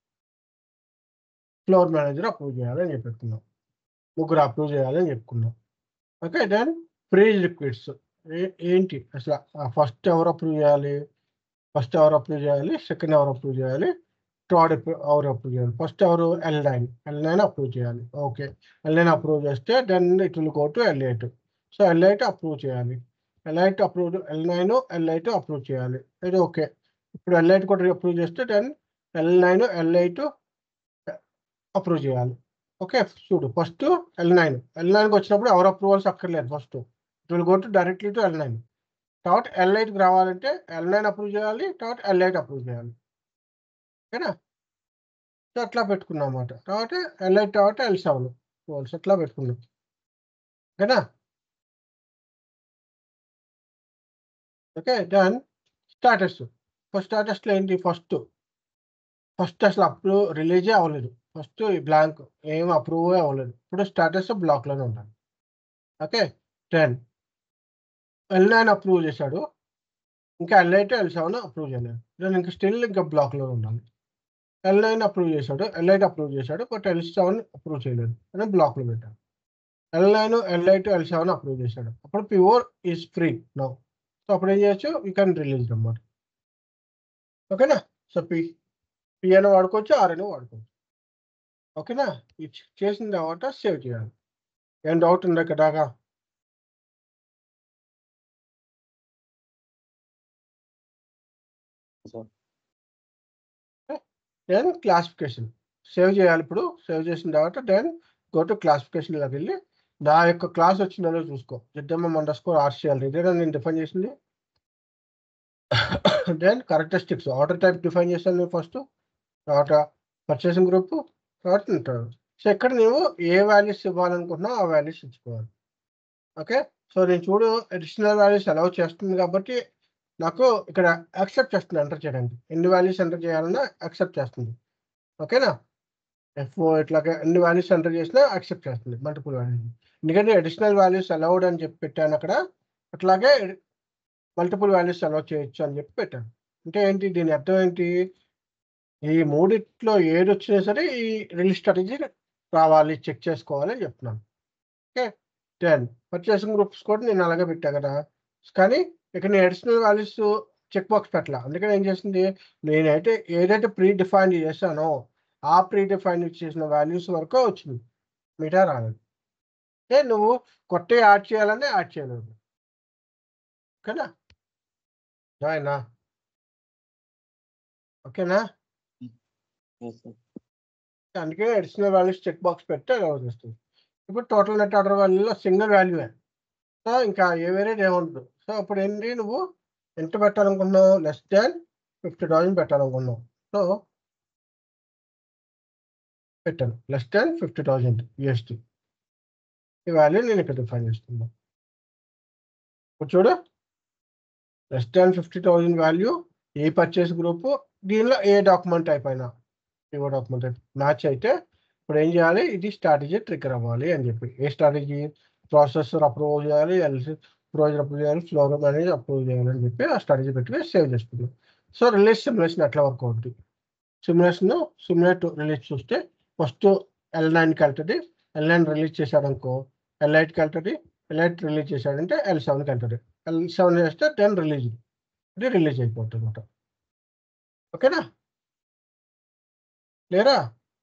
Speaker 1: ఫ్లోర్ మేనేజర్ అప్రూవ్ చేయాలని చెప్పుకున్నాం. ముగ్గురు అప్రూవ్ చేయాలని చెప్పుకున్నాం. ఓకే, దెన్ ప్రీ రిక్వెస్ట్స్ ఏంటి అసలు ఫస్ట్ ఎవరు అప్రూవ్ చేయాలి, సెకండ్ ఎవరు అప్రూవ్ చేయాలి, థర్డ్ ఎవరు అప్రూవ్ చేయాలి. ఫస్ట్ ఎవరు L9 అప్రూవ్ చేయాలి. ఓకే, L9 అప్రూవ్ చేస్తే then it will go to L8. So L8 approve చేయాలి. L8 అప్రూవ్ చేయాలి. ఇది ఓకే. ఇప్పుడు L8 కూడా అప్రూవ్ చేస్తే దెన్ L9 L8 అప్రూవ్ చేయాలి. ఓకే, చూడు ఫస్ట్ L9కి వచ్చినప్పుడు ఎవరు అప్రూవల్స్ అక్కర్లేదు. First it will go to directly to L9. తర్వాత L8కి రావాలంటే L9 అప్రూవ్ చేయాలి, తర్వాత L8 అప్రూవ్ చేయాలి. ఓకేనా? సో అట్లా పెట్టుకున్నాం అన్నమాట. తర్వాత L8 తర్వాత L7 అట్లా పెట్టుకున్నాం. ఓకేనా? Okay, then status. స్టాటస్లో ఏంటి, ఫస్ట్ అసలు అప్రూవ్ రిలీజే అవ్వలేదు. ఫస్ట్ బ్లాంక్ ఏం అప్రూవ్ అవ్వలేదు. ఇప్పుడు స్టాటస్ బ్లాక్లోనే ఉండాలి. ఓకే, దెన్ L9 అప్రూవ్ చేశాడు, ఇంకా L8 L7 అప్రూవ్ చేయలేదు. దెన్ ఇంకా స్టిల్ ఇంకా బ్లాక్లో ఉండాలి. L9 అప్రూవ్ చేశాడు, L8 అప్రూవ్ చేశాడు, బట్ L7 అప్రూవ్ చేయలేదు అని బ్లాక్లో పెట్టాడు. L9 L8 L7 అప్రూవ్ చేశాడు, అప్పుడు PO is free now. So అప్పుడు ఏం చేయొచ్చు, యూ కెన్ రిలీజ్ అన్నమాట. ఓకేనా? సో పి అని వాడుకోవచ్చు, ఆర్ అని వాడుకోవచ్చు. ఓకేనా? ఇది చేసిన తర్వాత సేవ్ చేయాలి. ఏం డౌట్ ఉందా ఇక్కడ దాకా? దెన్ క్లాసిఫికేషన్ సేవ్ చేయాలి. ఇప్పుడు సేవ్ చేసిన తర్వాత దెన్ గో టు క్లాసిఫికేషన్లోకి వెళ్ళి నా యొక్క క్లాస్ వచ్చిందో చూసుకో. ZMM_RCL ఇదేనా నేను డిఫైన్ చేసింది. Then characteristics order type define చేశాను నేను ఫస్ట్, తర్వాత పర్చేసింగ్ గ్రూప్, తర్వాత ఉంటాడు. సో ఇక్కడ నువ్వు ఏ వాల్యూస్ ఇవ్వాలనుకుంటున్నావు ఆ వాల్యూస్ ఇచ్చుకోవాలి. ఓకే, సో నేను చూడు అడిషనల్ వాల్యూస్ అలౌ చేస్తుంది కాబట్టి నాకు ఇక్కడ యాక్సెప్ట్ చేస్తుంది ఎంటర్ చేయడానికి. ఎన్ని వాల్యూస్ ఎంటర్ చేయాలన్నా యాక్సెప్ట్ చేస్తుంది. ఓకేనా? ఇట్లాగే ఎన్ని వాల్యూస్ ఎంటర్ చేసినా యాక్సెప్ట్ చేస్తుంది మల్టిపుల్ వాల్యూస్. ఎందుకంటే అడిషనల్ వాల్యూస్ అలౌడ్ అని చెప్పి పెట్టాను అక్కడ. అట్లాగే మల్టిపుల్ వాల్యూస్ అలౌ చేయొచ్చు అని చెప్పి పెట్టాను. అంటే ఏంటి దీని అర్థం ఏంటి, ఈ మూడిట్లో ఏది వచ్చినా సరే ఈ రిలీజ్ స్ట్రాటజీ రావాలి, చెక్ చేసుకోవాలి అని చెప్తున్నాను. ఓకే, 10 పర్చేసింగ్ గ్రూప్స్ కూడా నేను అలాగే పెట్టా కదా. కానీ ఇక్కడ నేను అడిషనల్ వాల్యూస్ చెక్ బాక్స్ పెట్టాల. అందుకని ఏం చేసింది, నేనైతే ఏదైతే ప్రీ డిఫైన్ చేశానో ఆ ప్రీ డిఫైన్ చేసిన వాల్యూస్ వరకు వచ్చింది, మిగతా రాలేదు. అంటే నువ్వు కొత్త యాడ్ చేయాలని యాడ్ చేయలేదు. ఓకేనా జాయినా, ఓకేనా. అందుకే అడిషనల్ వాల్యూస్ చెక్ బాక్స్ పెట్టి అలా వస్తుంది. ఇప్పుడు టోటల్ నెట్ ఆర్డర్ వాల్యూలో సింగిల్ వాల్యూయే. సో ఇంకా ఏ వేరేది ఏముండదు. సో అప్పుడు ఏంటి, నువ్వు ఎంత పెట్టాలనుకున్నావు, లెస్ దాన్ 50,000 పెట్టాలనుకున్నావు. సో పెట్టాను లెస్ దాన్ 50,000 USD. ఈ వాల్యూ నేను ఇక్కడ డిఫైన్ చేస్తున్నాను. ఇప్పుడు చూడు, లెస్ దాన్ 50,000 వాల్యూ ఏ పర్చేస్ గ్రూప్, దీనిలో ఏ డాక్యుమెంట్ టైప్ అయినా పిఓ డాక్యుమెంట్ టైప్ మ్యాచ్ అయితే ఇప్పుడు ఏం చేయాలి, ఇది స్ట్రాటజీ ట్రిగ్గర్ అవ్వాలి అని చెప్పి. ఏ స్ట్రాటజీ, ప్రాసెసర్ అప్రూవ్ చేయాలి, ఎల్సి ప్రొవైజర్ అప్రూవ్ చేయాలి, ఫ్లోర్ మేనేజర్ అప్రూవ్ చేయాలి అని చెప్పి ఆ స్ట్రాటజీ పెట్టి సేవ్ చేసుకుందాం. సో రిలీజ్ సిమ్యులేషన్ ఎట్లా వర్క్ అవుతుంది, సిమ్యులేట్ రిలీజ్ చూస్తే ఫస్ట్ L9కి వెళ్తుంది, L9 రిలీజ్ చేశాడు అనుకో L8కి వెళ్తుంది, L8 రిలీజ్ చేశాడంటే L7కి వెళ్తుంది, L7 చేస్తే 10 రిలీజ్, ఇది రిలీజ్ అయిపోతుంది అనమాట. ఓకేనా, లేరా.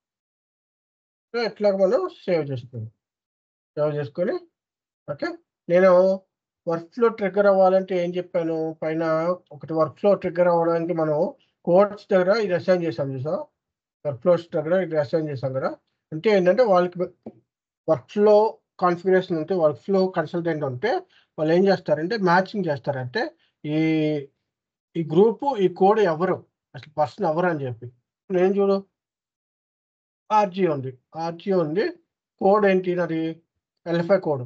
Speaker 1: ఇట్లా మనం సేవ్ చేసుకొని ఓకే. నేను వర్క్ ఫ్లో ట్రిగ్గర్ అవ్వాలంటే ఏం చెప్పాను పైన, ఒకటి వర్క్ ఫ్లో ట్రిగ్గర్ అవ్వడానికి మనం కోడ్స్ దగ్గర ఇది అసైన్ చేసాం చూసా, వర్క్ ఫ్లోస్ దగ్గర ఇది అసైన్ చేసాం కదా. అంటే ఏంటంటే వాళ్ళకి వర్క్ ఫ్లో కాన్ఫిగరేషన్ ఉంటే, వర్క్ ఫ్లో కన్సల్టెంట్ ఉంటే వాళ్ళు ఏం చేస్తారంటే మ్యాచింగ్ చేస్తారంటే ఈ ఈ గ్రూపు ఈ కోడ్ ఎవరు, అసలు పర్సన్ ఎవరు అని చెప్పి. నేను చూడు ఆర్జీ ఉంది, కోడ్ ఏంటి అది L5 కోడ్,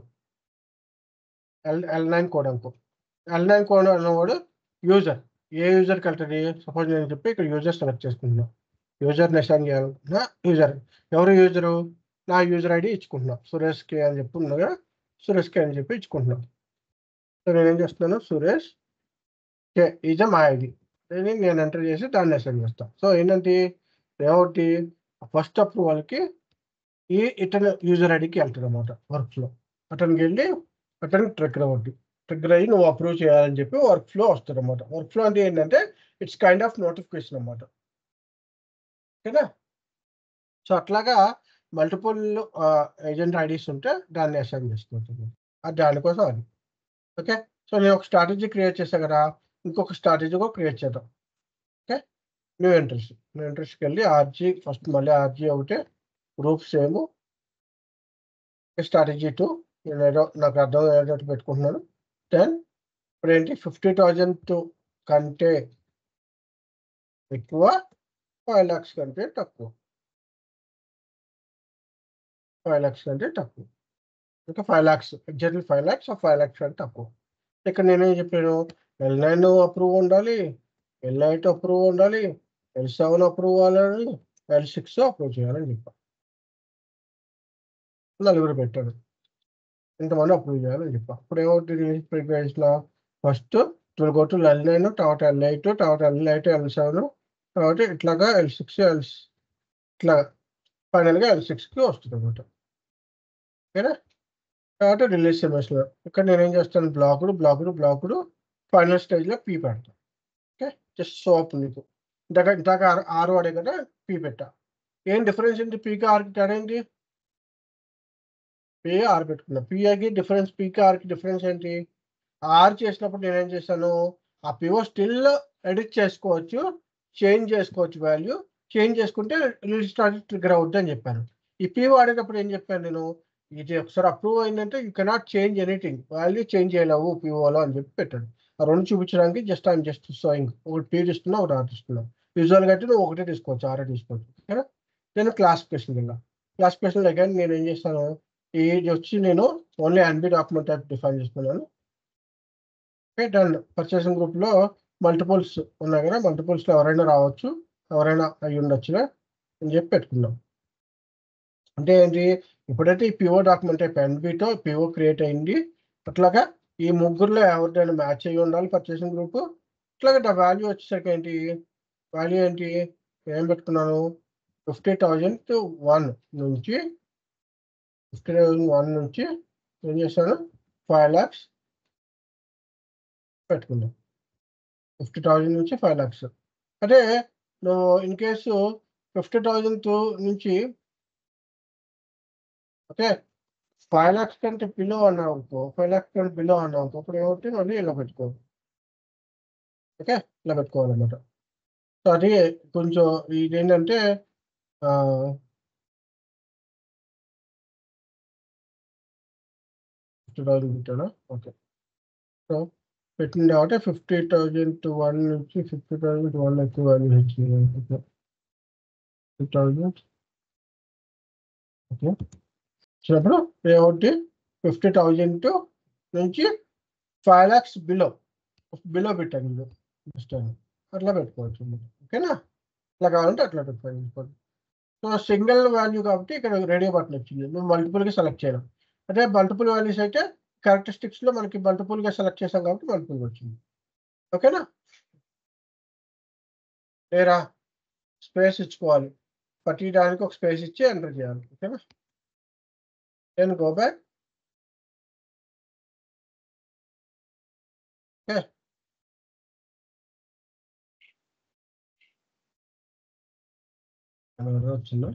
Speaker 1: L9 కోడ్ అనుకో. L9 కోడ్ అన్నవాడు యూజర్, ఏ యూజర్కి వెళ్తుంది, సపోజ్ నేను చెప్పి ఇక్కడ యూజర్ సెలెక్ట్ చేసుకుంటున్నాను, యూజర్ని అసైన్ చేయాలన్నా యూజర్, ఎవరు యూజరు, నా యూజర్ ఐడి ఇచ్చుకుంటున్నాను, సురేష్ కే అని చెప్పి ఉన్నగా సురేష్ కే అని చెప్పి ఇచ్చుకుంటున్నాను. సో నేనేం చేస్తున్నాను, సురేష్ కే ఈజ్ మా ఐడి, నేను ఎంటర్ చేసి దాన్ని అసైన్ చేస్తాను. సో ఏంటంటే ఏమవుతుంది, ఫస్ట్ అప్రూవల్కి ఈ ఇతను యూజర్ ఐడికి వెళ్తుంది అనమాట వర్క్ ఫ్లో, అతనికి వెళ్ళి అతనికి ట్రిగ్గర్ అయ్యి నువ్వు అప్రూవ్ చేయాలని చెప్పి వర్క్ ఫ్లో వస్తుంది అనమాట. వర్క్ ఫ్లో అంటే ఏంటంటే ఇట్స్ కైండ్ ఆఫ్ నోటిఫికేషన్ అనమాట. ఓకేనా. సో అట్లాగా మల్టిపుల్ ఏజెంట్ ఐడీస్ ఉంటే దాన్ని అసైన్ చేసుకుంటుంది, అది దానికోసం అది. ఓకే, సో నేను ఒక స్ట్రాటజీ క్రియేట్ చేశాను కదా, ఇంకొక స్ట్రాటజీ కూడా క్రియేట్ చేద్దాం. ఓకే, న్యూ ఎంట్రీస్కి వెళ్ళి ఆర్జీ ఫస్ట్, మళ్ళీ ఆర్జీ ఒకటి, గ్రూప్ సేమ్, స్ట్రాటజీ 2 నేను ఏదో నాకు అర్థం అయ్యేటట్టు పెట్టుకుంటున్నాను. 10 ఇప్పుడు ఏంటి 50,000 కంటే ఎక్కువ, 5 lakhs కంటే తక్కువ, 5 lakhs కంటే తక్కువ, ఇంకా 5 lakhs ఎగ్జాక్ట్లీ 5 lakhs 5 lakhs కంటే తక్కువ. ఇక్కడ నేనేం చెప్పాను, L9 అప్రూవ్ ఉండాలి, L8 అప్రూవ్ ఉండాలి, L7 అప్రూవ్ అవ్వాలి, L6 అప్రూవ్ చేయాలని చెప్పాను. నలుగురు పెట్టాడు, ఇంతమంది అప్రూవ్ చేయాలని చెప్పాను. ఇప్పుడు ఏమవుతుంది ప్రిపేరేషన్లో, ఫస్ట్ గో టు L9, తర్వాత L8, తర్వాత L8 L7, తర్వాత ఇట్లాగా L6 ఇట్లా ఫైనల్గా L6కి వస్తుంది అనమాట. ఓకేనా. తర్వాత రిలీజ్ సెమిస్టర్, ఇక్కడ నేనేం చేస్తాను, బ్లాకుడు ఫైనల్ స్టేజ్లో పీ పెడతాను. ఓకే, జస్ట్ సోప్ మీకు ఇందాక 6 వాడే కదా పీ పెట్టా. ఏం డిఫరెన్స్ ఏంటి పీకి ఆర్కి తేడా ఏంటి, పీ ఆర్ పెట్టుకున్నా, పీఐకి డిఫరెన్స్, పీకి ఆర్కి డిఫరెన్స్ ఏంటి, ఆర్ చేసినప్పుడు నేనేం చేశాను, ఆ పిఓ స్టిల్ ఎడిట్ చేసుకోవచ్చు, చేంజ్ చేసుకోవచ్చు, వాల్యూ చేంజ్ చేసుకుంటే రిలీజ్ స్టార్ట్ ట్రిగ్గర్ అవుద్ది అని చెప్పాను. ఈ పిఓ ఆడేటప్పుడు ఏం చెప్పాను నేను, ఇది ఒకసారి అప్రూవ్ అయిందంటే you cannot change anything, value change చేయలేవు పిఓలో అని చెప్పి పెట్టాడు. ఆ రెండు చూపించడానికి జస్ట్ షోయింగ్, ఒకటి పీ తీసుకున్నా, ఒకటి ఆర్ తీసుకున్నా. యూజువల్గా అయితే నువ్వు ఒకటే తీసుకోవచ్చు, ఆరే తీసుకోవచ్చు. ఓకేనా. నేను క్లాసిఫికేషన్ కింద అగైన్ నేను ఏం చేస్తాను, ఇది వచ్చి నేను only NB document type define చేసుకున్నాను. Okay done. పర్చేసింగ్ గ్రూప్లో మల్టిపుల్స్ ఉన్నాయి కదా, మల్టిపుల్స్లో ఎవరైనా రావచ్చు, ఎవరైనా అయ్యి ఉండొచ్చుగా అని చెప్పి పెట్టుకున్నాం. అంటే ఏంటి, ఇప్పుడైతే ఈ పిఓ డాక్యుమెంట్ టైప్ ఎన్బితో పిఓ క్రియేట్ అయింది, అట్లాగా ఈ ముగ్గురులో ఎవరిదైనా మ్యాచ్ అయ్యి ఉండాలి పర్చేసింగ్ గ్రూప్. ఇట్లాగే వాల్యూ వచ్చేసరికి ఏంటి, వాల్యూ ఏంటి ఏం పెట్టుకున్నాను, 50,001 నుంచి 50,001 నుంచి ఏం చేశాను 5 lakhs పెట్టుకున్నాం. 50,000 నుంచి 5 lakhs. అంటే నువ్వు ఇన్ కేసు 50,000 నుంచి ఓకే 5 lakhs కంటే బిలో అన్నావు అనుకో, 5 lakhs కంటే బిలో అన్నావు అనుకో, ఇప్పుడు ఏమవుతుంది మళ్ళీ ఇలా పెట్టుకో. ఓకే ఇలా పెట్టుకోవాలన్నమాట. సో అది కొంచెం ఇదేంటంటే 50,000 పెట్టానా, ఓకే. సో పెట్టింది కాబట్టి 50,001 నుంచి 50,001 ఎక్కువ వాల్యూ వచ్చింది. 50,000 ఓకే. వచ్చినప్పుడు ఏమవుతుంది 50,000 నుంచి 5 lakhs బిలో పెట్టాను అట్లా పెట్టుకోవచ్చు. ఓకేనా, అట్లా కావాలంటే అట్లా పెట్టుకోండి. సో సింగిల్ వాల్యూ కాబట్టి ఇక్కడ రేడియో బటన్ వచ్చింది, మేము మల్టిపుల్గా సెలెక్ట్ చేయడం. అదే మల్టిపుల్ వాల్యూస్ అయితే క్యారెక్టరిస్టిక్స్లో మనకి మల్టిపుల్గా సెలెక్ట్ చేసాం కాబట్టి మల్టిపుల్ వచ్చింది. ఓకేనా, లేరా స్పేస్ ఇచ్చుకోవాలి, ప్రతి దానికి ఒక స్పేస్ ఇచ్చి ఎంటర్ చేయాలి. ఓకేనా, నేను గో బ్యాక్. ఓకే, వచ్చిందా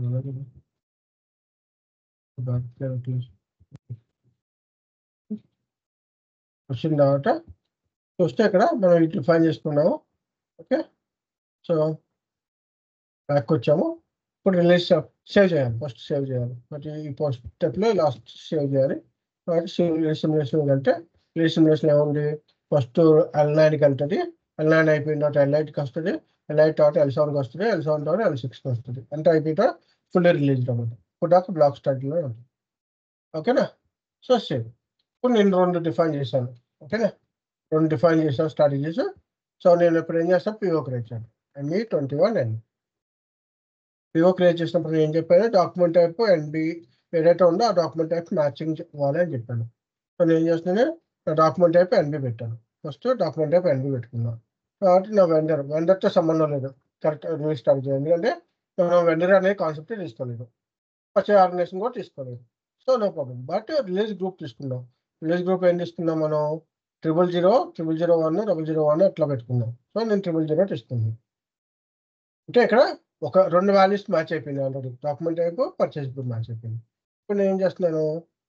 Speaker 1: వచ్చిన తర్వాత చూస్తే ఇక్కడ మనం డిఫైన్ చేసుకున్నాము. ఓకే, సో బ్యాక్ వచ్చాము. ఇప్పుడు రిలీజ్ సేవ్ చేయాలి, ఫస్ట్ సేవ్ చేయాలి. మరి ఈ పోస్ట్ స్టెప్లో లాస్ట్ సేవ్ చేయాలి. కాబట్టి రిలీజ్ సిమ్యులేషన్ అంటే రిలీజ్ సిమ్యులేషన్ ఏముంది, ఫస్ట్ L9కి వెళ్తుంది, L9 అయిపోయిన తర్వాత L8కి వస్తుంది, L8 తర్వాత L7కి వస్తుంది, L7 తర్వాత L6కి వస్తుంది. అంటే అయిపోయిన తర్వాత ఫుల్ రిలీజ్ అన్నమాట. ఇప్పుడు దాకా బ్లాక్ స్టార్ట్లో ఉంటుంది. ఓకేనా, సో సేవ్. ఇప్పుడు నేను 2 డిఫైన్ చేశాను. ఓకేనా, 2 డిఫైన్ చేశాను స్ట్రాటజీస్. సో నేను ఇప్పుడు ఏం చేస్తాను, పిఓ క్రియేట్ చేశాను, ME21N. పిఓ క్రియేట్ చేసినప్పుడు నేను ఏం చెప్పాను, డాక్యుమెంట్ టైప్ ఎన్బి ఏదైతే ఉందో ఆ డాక్యుమెంట్ టైప్ మ్యాచింగ్ ఇవ్వాలి అని చెప్పాను. సో నేను ఏం చేస్తున్నాను, నా డాక్యుమెంట్ టైప్ ఎన్బి పెట్టాను. ఫస్ట్ డాక్యుమెంట్ టైప్ ఎన్బి పెట్టుకున్నాను. కాబట్టి నా వెండర్తో సంబంధం లేదు, కరెక్ట్ రిలీజ్ స్టార్ట్ చేయాలి. ఎందుకంటే మనం వెండర్ అనే కాన్సెప్ట్ తీసుకోలేదు, వచ్చే ఆర్గనైజేషన్ కూడా తీసుకోలేదు. So no problem. But release group తీసుకున్నాం. రిలీజ్ గ్రూప్ ఏం తీసుకున్నాం మనం, 000, 001, 001 అట్లా పెట్టుకున్నాం. సో నేను 000 తీసుకున్నాను. అంటే ఇక్కడ ఒక 2 వాల్యూస్ మ్యాచ్ అయిపోయింది already, document type purchase group match అయిపోయింది. ఇప్పుడు నేను ఏం చేస్తున్నాను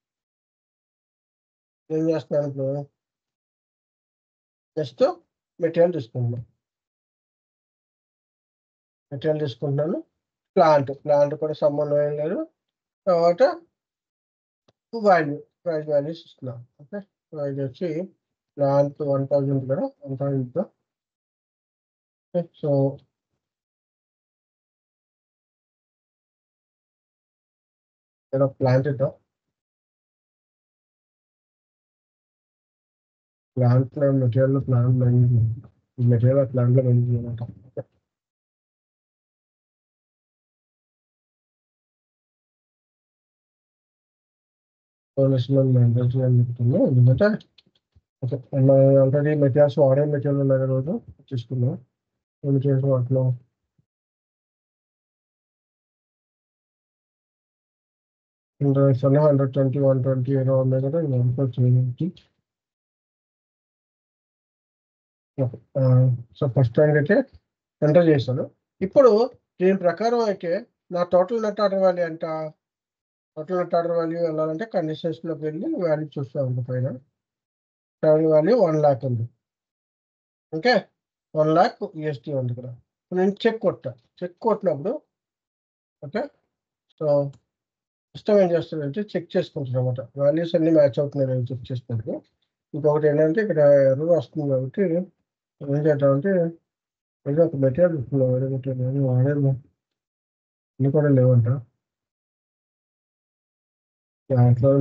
Speaker 1: ఇప్పుడు జస్ట్ మెటీరియల్ తీసుకుంటున్నాను. ప్లాంట్ కూడా సంబంధం ఏం లేదు. తర్వాత ప్రైస్ వాల్యూస్ ఇస్తున్నాను. ఓకే, ప్రైస్ వచ్చి ప్లాంట్ 1000 కదా, 1000. సో ప్లాంట్ ఇద్దాం. ప్లాంట్లో మెటీరియల్ ప్లాంట్లో అనమాట. చెప్తున్నాను ఎందుకంటే ఓకే, ఆల్రెడీ మెటీరియల్స్ వాడే మెటీరియల్ ఉన్నాయి రోజు తీసుకున్నాం. మెటీరియల్స్ వాటిలో ఇంట్రెస్ట్ 120, 120 ఏదో ఉన్నాయి కదా, చేయండి. సో ఫస్ట్ అయితే ఎంటర్ చేశాను. ఇప్పుడు దీని ప్రకారం అయితే నా టోటల్ నెట్ ఆర్డర్ వాల్యూ ఎంత, టోటల్ నెట్ ఆర్డర్ వాల్యూ వెళ్ళాలంటే కండిషన్స్లోకి వెళ్ళి వాల్యూ చూస్తూ ఉంది. పైన టోటల్ వాల్యూ 1 lakh ఉంది. ఓకే, 1 lakh USD ఉంది ఇక్కడ. నేను చెక్ కొట్టినప్పుడు ఓకే, సో సిస్టమ్ ఏం చేస్తుందంటే చెక్ చేసుకుంటుంది అనమాట, వాల్యూస్ అన్ని మ్యాచ్ అవుతున్నాయి చెక్ చేసుకుంటూ. ఇంకొకటి ఏంటంటే ఇక్కడ ఎర్రర్ వస్తుంది కాబట్టి ఏం చేద్దామంటే ఏదో ఒక మెటీరియల్ ఇస్తున్నాం, వేరే మెటీరియల్ వాడేది అన్ని కూడా లేవంట. దాంట్లో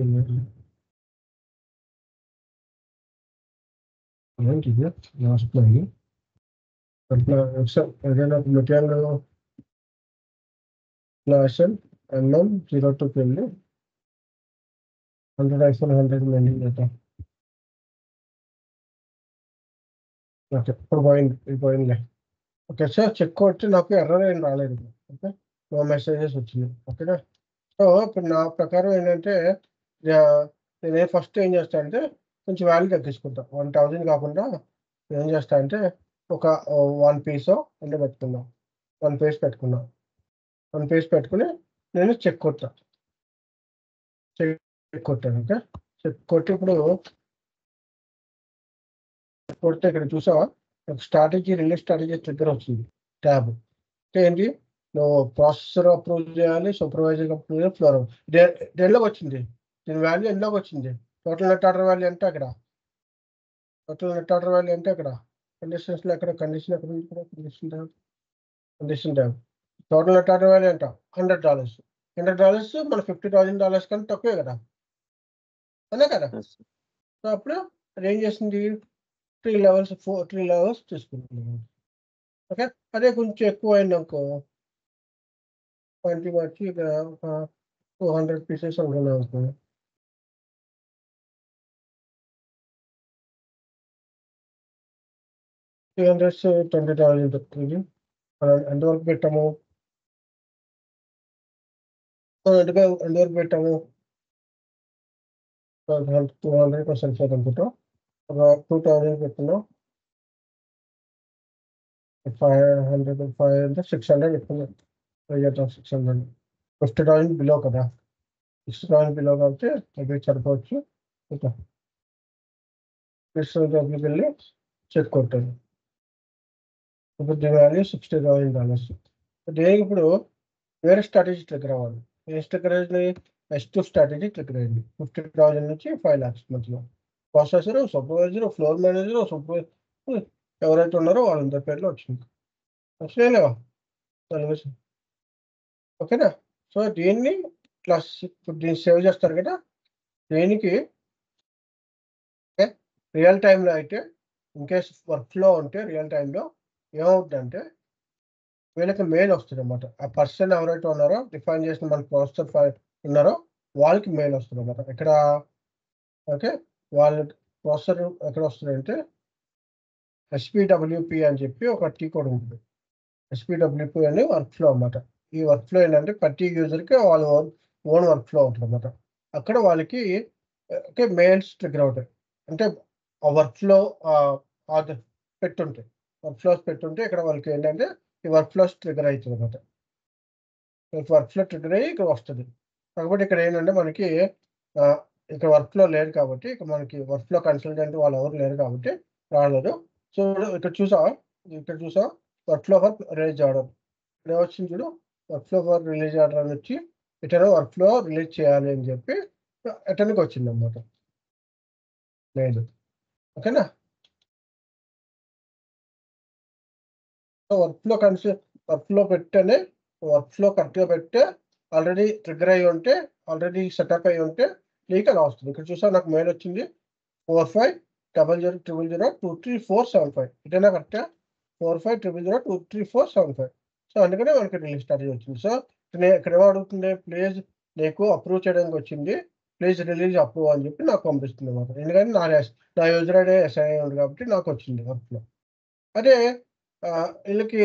Speaker 1: ఏంటిది వస్తున్నాయి. అట్లా ఏదైనా ఒక మెటీరియల్ ఫ్లాషన్ MM 02కి వెళ్ళి 100 iPhone 100 మెయింటైన్ చేద్దాం. ఓకే, ఇప్పుడు పోయిందిలే. ఓకే సార్, చెక్ కొట్టి నాకు ఎర్రర్ ఏం రాలేదు. ఓకే, నో మెసేజెస్ వచ్చింది. ఓకేనా. సో ఇప్పుడు నా ప్రకారం ఏంటంటే నేను ఫస్ట్ ఏం చేస్తా అంటే కొంచెం వాల్యూ తగ్గించుకుంటా. 1000 కాకుండా ఏం చేస్తా అంటే ఒక 1 పీస్ అంటే పెట్టుకుందాం. 1 పీస్ పెట్టుకున్నాం. 1 పీస్ పెట్టుకుని నేను చెక్ కొట్టా. చెక్ కొట్టాను. ఓకే, చెక్ కొట్టి ఇప్పుడు కొడితే ఇక్కడ చూసావా స్ట్రాటజీ, రిలీజ్ స్ట్రాటజీ ట్రిగ్గర్ వచ్చింది ట్యాబ్. అంటే ఏంటి, నువ్వు ప్రాసెసర్ అప్రూవ్ చేయాలి, సూపర్వైజర్ అప్రూవ్ చేయాలి, ఫ్లోర్ దేనిలోకి వచ్చింది, దీని వాల్యూ ఎందులోకి వచ్చింది. టోటల్ నెట్ ఆర్డర్ వాల్యూ అంటే అక్కడ, టోటల్ నెట్ ఆర్డర్ వాల్యూ అంటే అక్కడ కండిషన్స్లో ఎక్కడ కండిషన్ ఎక్కడ ఉంది, condition tab. Total net order value ఎంత, $100. $100 మన $50,000 కన్నా తక్కువే కదా, అనే కదా. సో అప్పుడు అది ఏం చేసింది, 3 లెవెల్స్ తీసుకుంటున్నాం. ఓకే, అదే కొంచెం ఎక్కువ అయింది అనుకో, 20 వచ్చి ఇక 200 పీసెస్ అనుకున్నాం అనుకో, $20,000 ఎంతవరకు పెట్టాము, ఎంతవరకు పెట్టాము, 200% అనుకుంటాం. ఒక 2000 పెట్టుకున్నాం, 500 600 పెట్టుకున్నాం. 600 50,000 బిలో కదా, 60,000 బిలో కాబట్టి అది సరిపోవచ్చు. ఇంకా దగ్గరికి వెళ్ళి చెక్ కొట్టాను. ఇప్పుడు దీని వాల్యూ $60,000. దేనికి ఇప్పుడు వేరే స్ట్రాటజీ ట్రిగ్గర్ అవ్వాలి. ఏ ట్రిగ్గర్ అయింది, S2 స్ట్రాటజీ ట్రిగ్గర్ అయింది. 50,000 నుంచి 5 lakhs మధ్యలో. ప్రాసెసర్, సూపర్వైజర్, ఫ్లోర్ మేనేజర్, ఎవరైతే ఉన్నారో వాళ్ళందరి పేర్లో వచ్చింది. వచ్చినాయిలేవా, ఓకేనా. సో దీన్ని ప్లస్ ఇప్పుడు దీన్ని సేవ్ చేస్తారు కదా, దీనికి రియల్ టైంలో అయితే ఇన్కేస్ వర్క్ ఫ్లో ఉంటే రియల్ టైంలో ఏమవుతుందంటే వీళ్ళకి మెయిల్ వస్తుంది అనమాట. ఆ పర్సన్ ఎవరైతే ఉన్నారో డిఫైన్ చేసిన మన ప్రాసెసర్ ఉన్నారో వాళ్ళకి మెయిల్ వస్తుంది అనమాట. ఇక్కడ ఓకే, వాళ్ళ ప్రాసెసర్ ఎక్కడ వస్తుందంటే SPWP అని చెప్పి ఒక టీ కోడ్ ఉంటుంది. SPWP అని వర్క్ ఫ్లో అనమాట. ఈ వర్క్ ఫ్లో ఏంటంటే ప్రతి యూజర్కి వాళ్ళ ఓన్ వర్క్ ఫ్లో ఉంటుంది అనమాట. అక్కడ వాళ్ళకి ఓకే మెయిల్స్ ట్రిగ్గర్ అవుతాయి. అంటే ఆ వర్క్ ఫ్లో పెట్టుంటాయి, వర్క్ ఫ్లోస్ పెట్టుంటే ఇక్కడ వాళ్ళకి ఏంటంటే ఈ వర్క్ ఫ్లోస్ ట్రిగ్గర్ అవుతుంది అనమాట. వర్క్ ఫ్లో ట్రిగ్గర్ అయ్యి ఇక్కడ వస్తుంది. కాకపోతే ఇక్కడ ఏంటంటే మనకి ఇక్కడ వర్క్ ఫ్లో లేదు కాబట్టి, ఇక్కడ మనకి వర్క్ ఫ్లో కన్సల్టెంట్ వాళ్ళు ఎవరు లేరు కాబట్టి రాలేదు. సో ఇక్కడ చూసా workflow for release order ఇక్కడ వచ్చింది చూడు, workflow for release order అని వచ్చి ఇతను వర్క్ ఫ్లో రిలీజ్ చేయాలి అని చెప్పి అతనికి వచ్చింది అనమాట లేదు. ఓకేనా. వర్క్ ఫ్లో పెట్టనే, వర్క్ ఫ్లో కరెక్ట్గా పెడితే ఆల్రెడీ ట్రిగ్గర్ అయ్యి ఉంటే, ఆల్రెడీ సెటప్ అయ్యి ఉంటే నీకు అలా వస్తుంది. ఇక్కడ చూసా నాకు మెయిల్ వచ్చింది 450000234755 ఇటైనా కరెక్టా, 450000234755. సో అందుకనే మనకి రిలీజ్ స్టార్ట్ వచ్చింది. సో ఇక్కడ ఏమో అడుగుతుంది, ప్లీజ్ నీకు అప్రూవ్ చేయడానికి వచ్చింది, ప్లీజ్ రిలీజ్ అప్రూవ్ అని చెప్పి నాకు పంపిస్తుంది అనమాట. ఎందుకంటే నా యూజర్ ఐడి SI ఉంది కాబట్టి నాకు వచ్చింది వర్క్ ఫ్లో. అదే వీళ్ళకి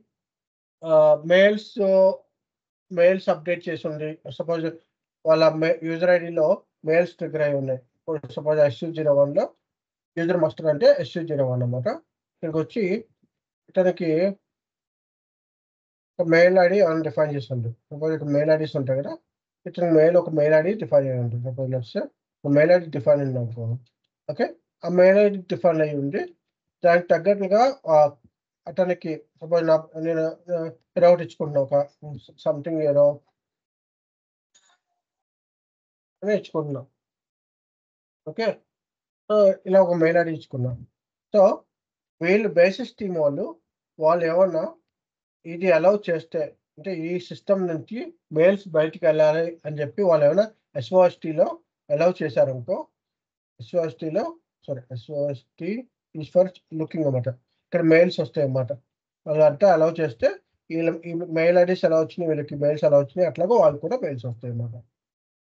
Speaker 1: మెయిల్స్ అప్డేట్ చేసి ఉంది. సపోజ్ వాళ్ళ యూజర్ ఐడిలో మెయిల్స్ ట్రిగ్గర్ అయి ఉన్నాయి. ఇప్పుడు సపోజ్ SU01లో యూజర్ మాస్టర్ అంటే SU01 అనమాట. ఇక్కడికి వచ్చి ఇతనికి ఒక మెయిల్ ఐడి అని డిఫైన్ చేస్తుంది. సపోజ్ ఇక్కడ మెయిల్ ఐడీస్ ఉంటాయి కదా, ఇతనికి ఒక మెయిల్ ఐడి డిఫైన్ అయ్యి ఉంటుంది. Suppose let's mail ID define అయింది అనుకో. ఓకే, ఆ మెయిల్ ఐడి డిఫైన్ అయ్యి ఉంది. దానికి తగ్గట్టుగా అతనికి సపోజ్ నేను ఒకటి ఇచ్చుకుంటున్నా, ఒక సంథింగ్ ఏదో అని ఇచ్చుకుంటున్నాం. ఓకే, సో ఇలా ఒక మెయిల్ ఐడి ఇచ్చుకున్నాం. సో వీళ్ళు బేసిస్ టీమ్ వాళ్ళు ఏమన్నా ఇది అలౌ చేస్తే, అంటే ఈ సిస్టమ్ నుంచి మెయిల్స్ బయటికి వెళ్ళాలి అని చెప్పి వాళ్ళు ఏమైనా SOSTలో అలౌ చేశారనుకో, SOST ఈజ్ ఫర్ లుకింగ్ అనమాట. ఇక్కడ మెయిల్స్ వస్తాయి అన్నమాట. వాళ్ళంతా అలౌ చేస్తే ఈ మెయిల్ ఐడీస్ ఎలా వచ్చినాయి, వీళ్ళకి మెయిల్స్ ఎలా వచ్చినాయి, అట్లాగే వాళ్ళు కూడా మెయిల్స్ వస్తాయి అన్నమాట.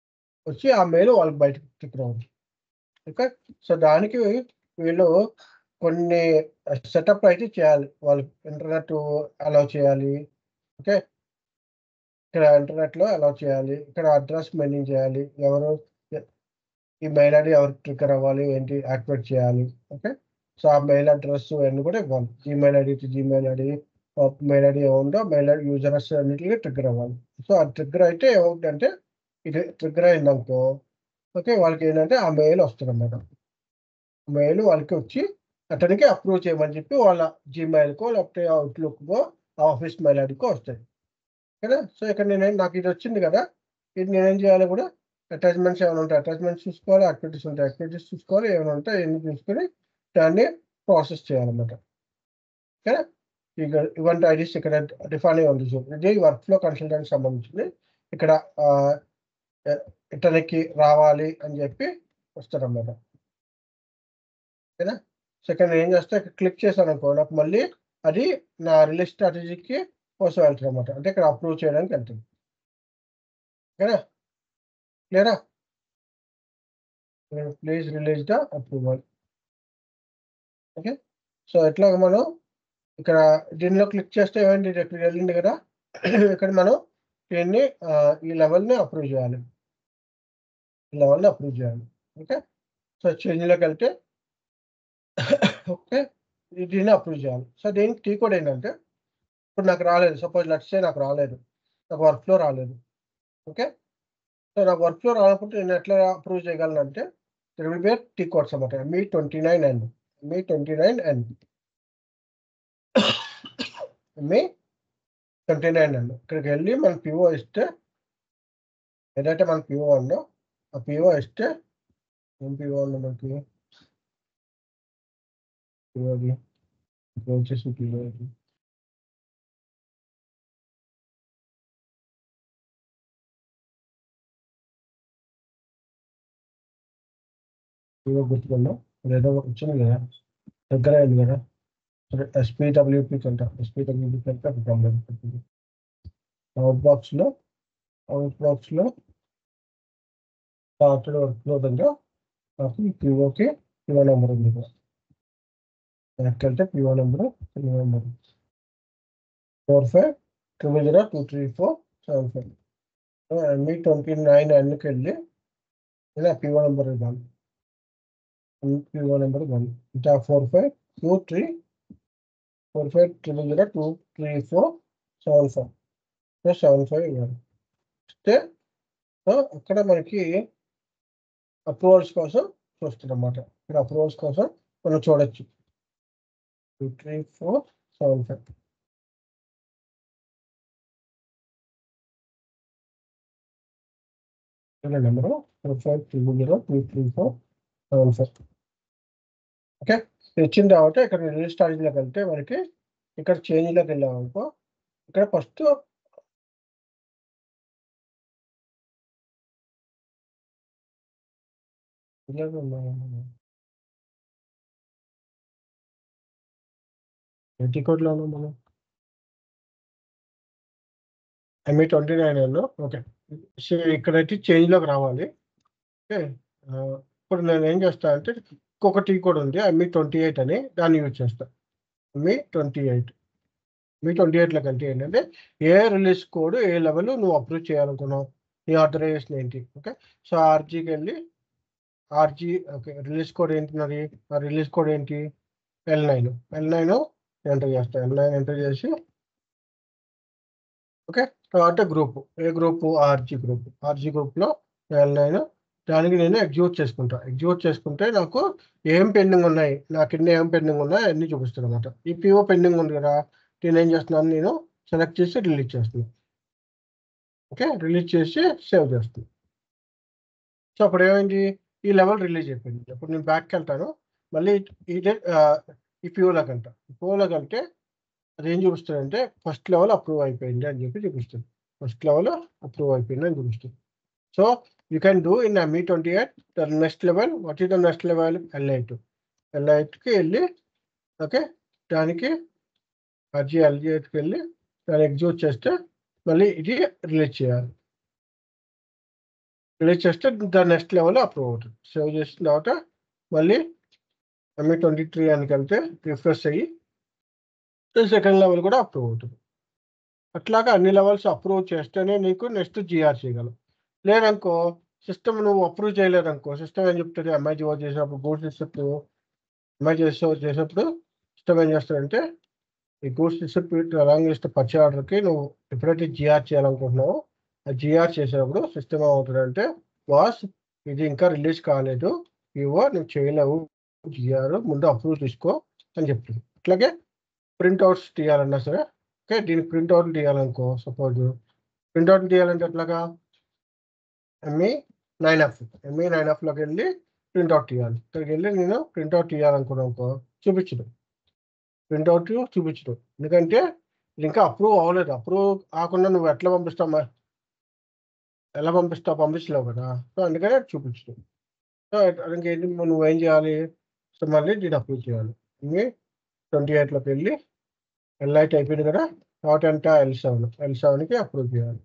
Speaker 1: వచ్చి ఆ మెయిల్ వాళ్ళకి బయటకు తిప్పుకోవచ్చు. ఓకే, సో దానికి వీళ్ళు కొన్ని సెటప్ అయితే చేయాలి. వాళ్ళు ఇంటర్నెట్ అలౌ చేయాలి. ఓకే. ఇక్కడ ఇంటర్నెట్‌లో అలౌ చేయాలి. ఇక్కడ అడ్రస్ మెన్షన్ చేయాలి. ఎవరు ఈ మెయిల్ ఐడీ ఎవరికి ట్రిగ్గర్ అవ్వాలి, ఏంటి యాక్టివేట్ చేయాలి. ఓకే. సో, ఆ మెయిల్ అడ్రస్ అన్నీ కూడా ఇవ్వాలి. Gmail ID to Gmail ID, mail ID ఏముందో మెయిల్ ఐడీ యూజర్స్ అన్నిటికి ట్రిగ్గర్ అవ్వాలి. సో, ఆ ట్రిగ్గర్ అయితే ఏమవుతుందంటే ఇది ట్రిగ్గర్ అయిందనుకో, ఓకే. వాళ్ళకి ఏంటంటే ఆ మెయిల్ వస్తదన్నమాట. మెయిల్ వాళ్ళకి వచ్చి అతనికి అప్రూవ్ చేయమని చెప్పి వాళ్ళ జీమెయిల్‌కో లేకపోతే అవుట్‌లుక్‌కో ఆఫీస్ మెయిల్ ఐడీకో వస్తాయి. కదా! సో, ఇక్కడ నాకు ఇది వచ్చింది కదా! ఇది నేనేం చేయాలి కూడా అటాచ్‌మెంట్స్ ఏమైనా ఉంటే అటాచ్‌మెంట్స్ చూసుకోవాలి. యాక్టివిటీస్ ఉంటే యాక్టివిటీస్ చూసుకోవాలి. ఏమైనా ఉంటే అయన్నీ చూసుకొని దాన్ని ప్రాసెస్ చేయాలన్నమాట. ఓకేనా? ఇక ఈవెంట్ ఐడీస్ ఇక్కడ డిఫైన్ అయ్యి ఉంది. ఇది వర్క్ ఫ్లో కన్సల్టెంట్‌కి సంబంధించింది. ఇక్కడ ఆహ్, ఎ ఇతనికి రావాలి అని చెప్పి వస్తదన్నమాట. ఓకేనా? సో, ఇక్కడ నేనేం చేస్తా ఇక్కడ క్లిక్ చేశాననుకో నాకు మళ్ళీ అది నా రిలీజ్ స్ట్రాటజీకి కోసం వెళ్తదన్నమాట. అంటే ఇక్కడ అప్రూవ్ చేయడానికి వెళ్తుంది. ఓకేనా? క్లియరా? Please release the approval. Okay. So, ఇట్లాగ మనం ఇక్కడ దీనిలో క్లిక్ చేస్తే ఏమైంది ఇక్కడికి వెళ్ళింది కదా! ఇక్కడ మనం దీన్ని ఈ లెవెల్‌ని అప్రూవ్ చేయాలి. ఈ లెవెల్‌ని అప్రూవ్ చేయాలి. ఓకే. సో, చేంజ్‌లోకెళ్తే ఓకే. దీన్ని అప్రూవ్ చేయాలి. సో, దీనికి కీ కోడ్ ఏంటంటే ఇప్పుడు నాకు రాలేదు. సపోజ్ లెట్స్ సే నాకు రాలేదు. నాకు వర్క్ ఫ్లో రాలేదు. ఓకే. సో, నాకు వర్క్ ఫ్లో రానప్పుడు నేను ఎట్లా అప్రూవ్ చేయగలనంటే there will be T codes అన్నమాట. ME29N. ME29N. ME29N. ఇక్కడికెళ్ళి మన పిఓ ఇస్తే ఏదైతే మన పిఓ ఉందో ఆ పిఓ ఇస్తే ఏం పిఓ ఉంది మనకి? పిఓది ఇప్పుడు వచ్చేసి పిఓ ఇది. పిఓ గుర్తుకుందా? అదేదో వచ్చింది కదా! దగ్గర అయింది కదా! సరే ఎస్‌పీడబ్ల్యూపీకి అంట. ఎస్‌పీడబ్ల్యూపీకి అంటే ఒక ప్రాబ్లమ్ అవుతుంది. అవుట్ బాక్స్‌లో స్టార్టెడ్ వర్క్‌లో దగ్గర నాకు ఈ పిఓకి పిఓ నంబర్ ఉంది ఇక్కడ. వెనక్కెళ్తే పిఓ నంబరు 4500023475. ME29Nకెళ్ళి ఇలా పిఓ నంబర్ ఇవ్వాలి. పిఓ నంబర్ ఇవ్వాలి. ఇంకా 4500023475. సో, 75 ఇవ్వాలి. ఇస్తే అక్కడ మనకి అప్రూవల్స్ కోసం చూస్తుందన్నమాట. ఇక్కడ అప్రూవల్స్ కోసం మనం చూడొచ్చు. 23475. ఇలా నంబరు 4500023475. ఓకే. ఇచ్చిన తర్వాత ఇక్కడ రిలీజ్ స్ట్రాటజీలోకెళ్తే మనకి ఇక్కడ చేంజ్‌లోకెళ్ళామనుకో ఇక్కడ ఫస్ట్ ఇలాగే ఉన్నాయా? ఎట్టి కోడ్‌లో ఉన్నాం మనం? ME29N. ఓకే. సో, ఇక్కడైతే చేంజ్‌లోకి రావాలి. ఓకే. ఇప్పుడు నేనేం చేస్తా అంటే ఇంకొక టీ కోడ్ ఉంది. ME28 అని దాన్ని యూజ్ చేస్తా. ME28. ME28లోకెళ్తే ఏంటంటే ఏ రిలీజ్ కోడ్ ఏ లెవెల్ నువ్వు అప్రూవ్ చేయాలనుకున్నావు? నీ ఆథరైజేషన్ ఏంటి? ఓకే. సో, ఆర్‌జీకెళ్ళి ఓకే. రిలీజ్ కోడ్ ఏంటి మరి? ఆ రిలీజ్ కోడ్ ఏంటి? L9 ఎంటర్ చేస్తా. L9 ఎంటర్ చేసి ఓకే. తర్వాత గ్రూప్. ఏ గ్రూపు? గ్రూప్. గ్రూప్‌లో L9 దానికి నేను ఎగ్జిక్యూట్ చేసుకుంటా. ఎగ్జిక్యూట్ చేసుకుంటే నాకు ఏం పెండింగ్ ఉన్నాయి? నా కింద ఏం పెండింగ్ ఉన్నాయో అన్నీ చూపిస్తదనమాట. ఈ పిఓ పెండింగ్ ఉంది కదా! దీన్నేం చేస్తున్నాను నేను సెలెక్ట్ చేసి రిలీజ్ చేస్తున్నా. ఓకే. రిలీజ్ చేసి సేవ్ చేస్తున్నా. సో, అప్పుడేమైంది? ఈ లెవెల్ రిలీజ్ అయిపోయింది. ఇప్పుడు నేను బ్యాక్‌కెళ్తాను. మళ్ళీ ఇదే ఈ పిఓలోకెళ్తా. పిఓలోకెళ్తే అదేం చూపిస్తదంటే ఫస్ట్ లెవెల్ అప్రూవ్ అయిపోయింది అని చెప్పి చూపిస్తుంది. ఫస్ట్ లెవెల్ అప్రూవ్ అయిపోయింది అని చూపిస్తుంది. So, you can do in ME28 the next level. What is the next level? L8. L8కి ఎళ్లి ఓకే. దానికి L8కెళ్ళి దాన్ని ఎగ్జిక్యూట్ చేస్తే మళ్ళీ ఇది రిలీజ్ చేయాలి. రిలీజ్ చేస్తే ద నెక్స్ట్ లెవెల్ అప్రూవ్ అవుతుంది. సేవ్ చేసిన తర్వాత మళ్ళీ ME23 అని వెళ్తే రిఫ్రెష్ అయ్యి సెకండ్ లెవెల్ కూడా అప్రూవ్ అవుతుంది. అట్లాగా అన్ని లెవెల్స్ అప్రూవ్ చేస్తేనే నీకు నెక్స్ట్ జిఆర్ చేయగలవు. లేదనుకో సిస్టమ్ నువ్వు అప్రూవ్ చేయలేదనుకో సిస్టమ్ ఏం చెప్తుంది, MIGO చేసినప్పుడు గూడ్స్ డిస్ట్రిబ్యూట్ MIGO చేసినప్పుడు సిస్టమ్ ఏం చేస్తాడంటే ఈ goods distribute along list purchase ఆర్డర్కి నువ్వు ఎప్పుడైతే జిఆర్ చేయాలనుకుంటున్నావో ఆ జిఆర్ చేసినప్పుడు సిస్టమ్ ఏమవుతుందంటే బాస్ ఇది ఇంకా రిలీజ్ కాలేదు, ఇవో నువ్వు చేయలేవు జిఆర్, ముందు అప్రూవ్ తీసుకో అని చెప్తుంది. అట్లాగే ప్రింట్అవుట్స్ తీయాలన్నా సరే ఓకే, దీనికి ప్రింట్అవుట్లు తీయాలనుకో సపోజ్ ప్రింట్అవుట్లు తీయాలంటే ఎట్లాగా ME9Fలోకి వెళ్ళి ప్రింట్అవుట్ తీయాలి. ఇక్కడికి వెళ్ళి నేను ప్రింట్అవుట్ తీయాలనుకున్నానుకో చూపించడం, ప్రింట్అవుట్ చూపించడం, ఎందుకంటే ఇది ఇంకా అప్రూవ్ అవ్వలేదు. అప్రూవ్ కాకుండా నువ్వు ఎట్లా పంపిస్తావు, ఎలా పంపిస్తావు, పంపించలేవు కదా. సో అందుకనే చూపించడం. సో ఇంకేంటి నువ్వేం చేయాలి, సో మళ్ళీ దీన్ని అప్రూవ్ చేయాలి. ME28లోకి వెళ్ళి L8 అయిపోయింది కదా, తర్వాత L7కి అప్రూవ్ చేయాలి.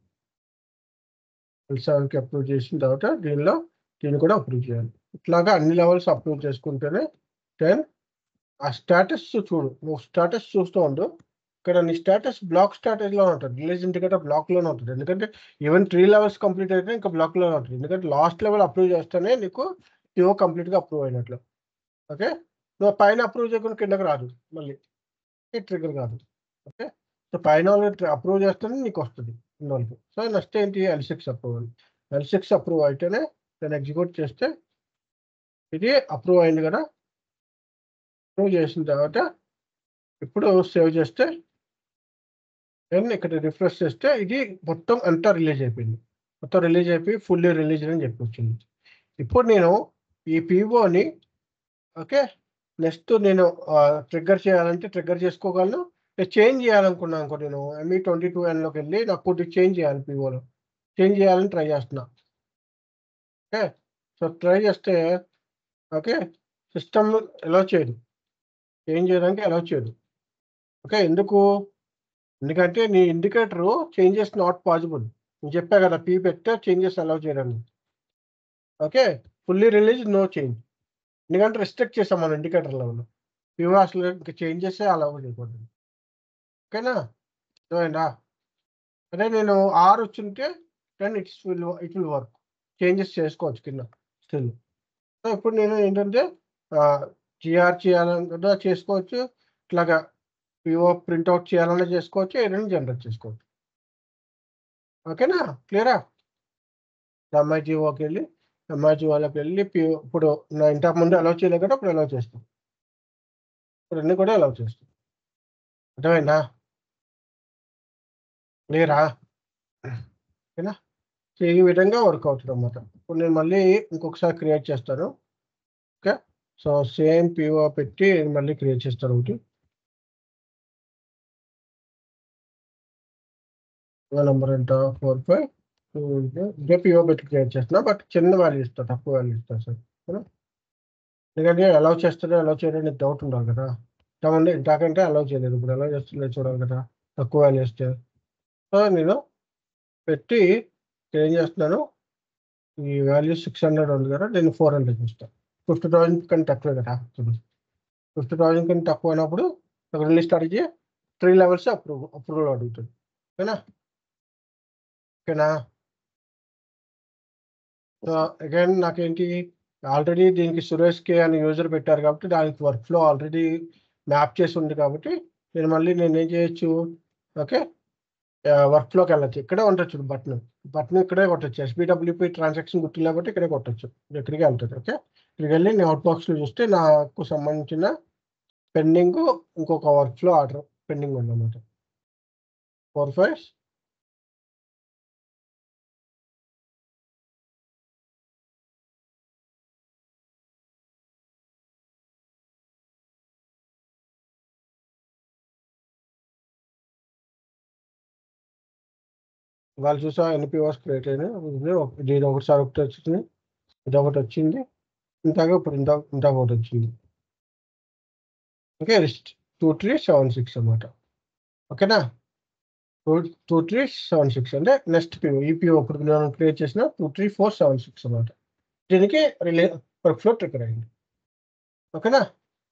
Speaker 1: L7కి అప్రూవ్ చేసిన తర్వాత దీన్ని కూడా అప్రూవ్ చేయాలి. ఇట్లాగా అన్ని లెవెల్స్ అప్రూవ్ చేసుకుంటేనే దెన్ ఆ స్టేటస్ చూడు, నువ్వు స్టేటస్ చూస్తూ ఉండు. ఇక్కడ నీ స్టేటస్ బ్లాక్ స్టేటస్లో ఉంటుంది, రిలీజ్ ఇండికేటర్ బ్లాక్లోనే ఉంటుంది. ఎందుకంటే ఈవెన్ 3 లెవెల్స్ కంప్లీట్ అయితే ఇంకా బ్లాక్లోనే ఉంటుంది. ఎందుకంటే లాస్ట్ లెవెల్ అప్రూవ్ చేస్తేనే నీకు PO కంప్లీట్గా అప్రూవ్ అయినట్లు. ఓకే, నువ్వు పైన అప్రూవ్ చేయకుండా కిందకి రాదు, మళ్ళీ ట్రిగర్ కాదు. ఓకే, సో పైన వాళ్ళు అప్రూవ్ చేస్తేనే నీకు వస్తుంది ఇన్వాల్వ్. సో నెక్స్ట్ ఏంటి, L6 అప్రూవల్. L6 అప్రూవ్ అయితేనే దాన్ని ఎగ్జిక్యూట్ చేస్తే ఇది అప్రూవ్ అయింది కదా. అప్రూవ్ చేసిన తర్వాత ఇప్పుడు సేవ్ చేస్తే దెన్ ఇక్కడ రిఫ్రెష్ చేస్తే ఇది మొత్తం అంతా రిలీజ్ అయిపోయింది. మొత్తం రిలీజ్ అయిపోయి ఫుల్లీ రిలీజ్ అని చెప్పి వచ్చింది. ఇప్పుడు నేను ఈ POని ఓకే నెక్స్ట్ నేను ట్రిగ్గర్ చేయాలంటే ట్రిగ్గర్ చేసుకోగలను. చేంజ్ చేయాలనుకున్నాను అనుకో, నేను ME22Nలోకి వెళ్ళి నాకు కొద్దిగా చేంజ్ చేయాలి, POలో చేంజ్ చేయాలని ట్రై చేస్తున్నా. ఓకే, సో ట్రై చేస్తే ఓకే సిస్టమ్ అలౌ చేయదు, చేంజ్ చేయడానికి అలౌ చేయదు. ఓకే, ఎందుకంటే నీ ఇండికేటరు చేంజెస్ నాట్ పాసిబుల్. నేను చెప్పా కదా P పెట్టే చేంజెస్ అలౌ చేయడానికి. Okay, fully release no change, ఎందుకంటే రెస్ట్రిక్ట్ చేసాం మన ఇండికేటర్ లెవెల్. PO అసలు ఇంకా చేంజెస్ అలౌ చేయకూడదు. ఓకేనా, అర్థమైందా? అదే నేను R వచ్చింటే then it will work, changes చేసుకోవచ్చు కింద స్టిల్. సో ఇప్పుడు నేను ఏంటంటే GR చేయాలన్నా చేసుకోవచ్చు, ఇట్లాగా PO ప్రింట్అవుట్ చేయాలన్నా చేసుకోవచ్చు, ఏదైనా జనరేట్ చేసుకోవచ్చు. ఓకేనా, క్లియరా? MIGOకి వెళ్ళి MIGOలోకి వెళ్ళి ఇప్పుడు నా ఇంతకు ముందు అలౌ చేయలేదు కదా, ఇప్పుడు అలౌ చేస్తాం. ఇప్పుడు అన్నీ కూడా అలౌ చేస్తాం. అర్థమైందా? క్లియరా? ఓకేనా, సో ఈ విధంగా వర్క్ అవుతుంది అన్నమాట. ఇప్పుడు నేను మళ్ళీ ఇంకొకసారి క్రియేట్ చేస్తాను. ఓకే, సో సేమ్ PO పెట్టి మళ్ళీ క్రియేట్ చేస్తాను ఒకటి. నెంబర్ ఎంత 45 ఇదే PO పెట్టి క్రియేట్ చేస్తున్నా, బట్ చిన్న వాల్యూ ఇస్తా, తక్కువ వాల్యూ ఇస్తా సార్. ఎందుకంటే అలౌ చేస్తారో అలౌ చేయడం నీకు డౌట్ ఉండాలి కదా. ఇంతమంది ఇంతకంటే అలౌ చేయలేదు, ఇప్పుడు అలౌ చేస్తుందో చూడాలి కదా తక్కువ వాల్యూ ఇస్తే. సో నేను పెట్టి ఏం చేస్తున్నాను, ఈ వాల్యూ 600 ఉంది కదా, నేను 400 ఇస్తాను. 50,000 కంటే తక్కువే కదా, 50,000 కంటే తక్కువ అయినప్పుడు ఒక రిలీజ్ స్టార్ట్కి 3 లెవెల్స్ అప్రూవల్ అడుగుతుంది. ఓకేనా? ఓకేనా? సో అగైన్ నాకేంటి, ఆల్రెడీ దీనికి సురేష్ కే అని యూజర్ పెట్టారు కాబట్టి దానికి వర్క్ ఫ్లో ఆల్రెడీ మ్యాప్ చేసి ఉంది కాబట్టి నేను ఏం చేయొచ్చు, ఓకే వర్క్ ఫ్లోకి వెళ్ళచ్చు. ఇక్కడే ఉండొచ్చు బటన్ ఇక్కడే కొట్టచ్చు. SBWP ట్రాన్సాక్షన్ గుర్తు లేకపోతే ఇక్కడే కొట్టచ్చు, ఇక్కడికే వెళ్తుంది. ఓకే, ఇక్కడికి వెళ్ళి నేను అవుట్ బాక్స్లో చూస్తే నాకు సంబంధించిన పెండింగ్ ఇంకొక వర్క్ ఫ్లో ఆర్డర్ పెండింగ్ ఉందన్నమాట. 45 వాళ్ళు చూసా NPOs క్రియేట్ అయినాయి. దీని ఒకసారి ఒకటి వచ్చింది, ఇది ఒకటి వచ్చింది, ఇంతగా ఇప్పుడు ఇంత ఒకటి వచ్చింది. ఓకే, 2376 అన్నమాట. ఓకేనా, 2376 అంటే నెక్స్ట్ PO, ఈ PO ఇప్పుడు నేను క్రియేట్ చేసిన 23476 అన్నమాట. దీనికి వర్క్ ఫ్లో ట్రిగ్గర్ అయింది. ఓకేనా,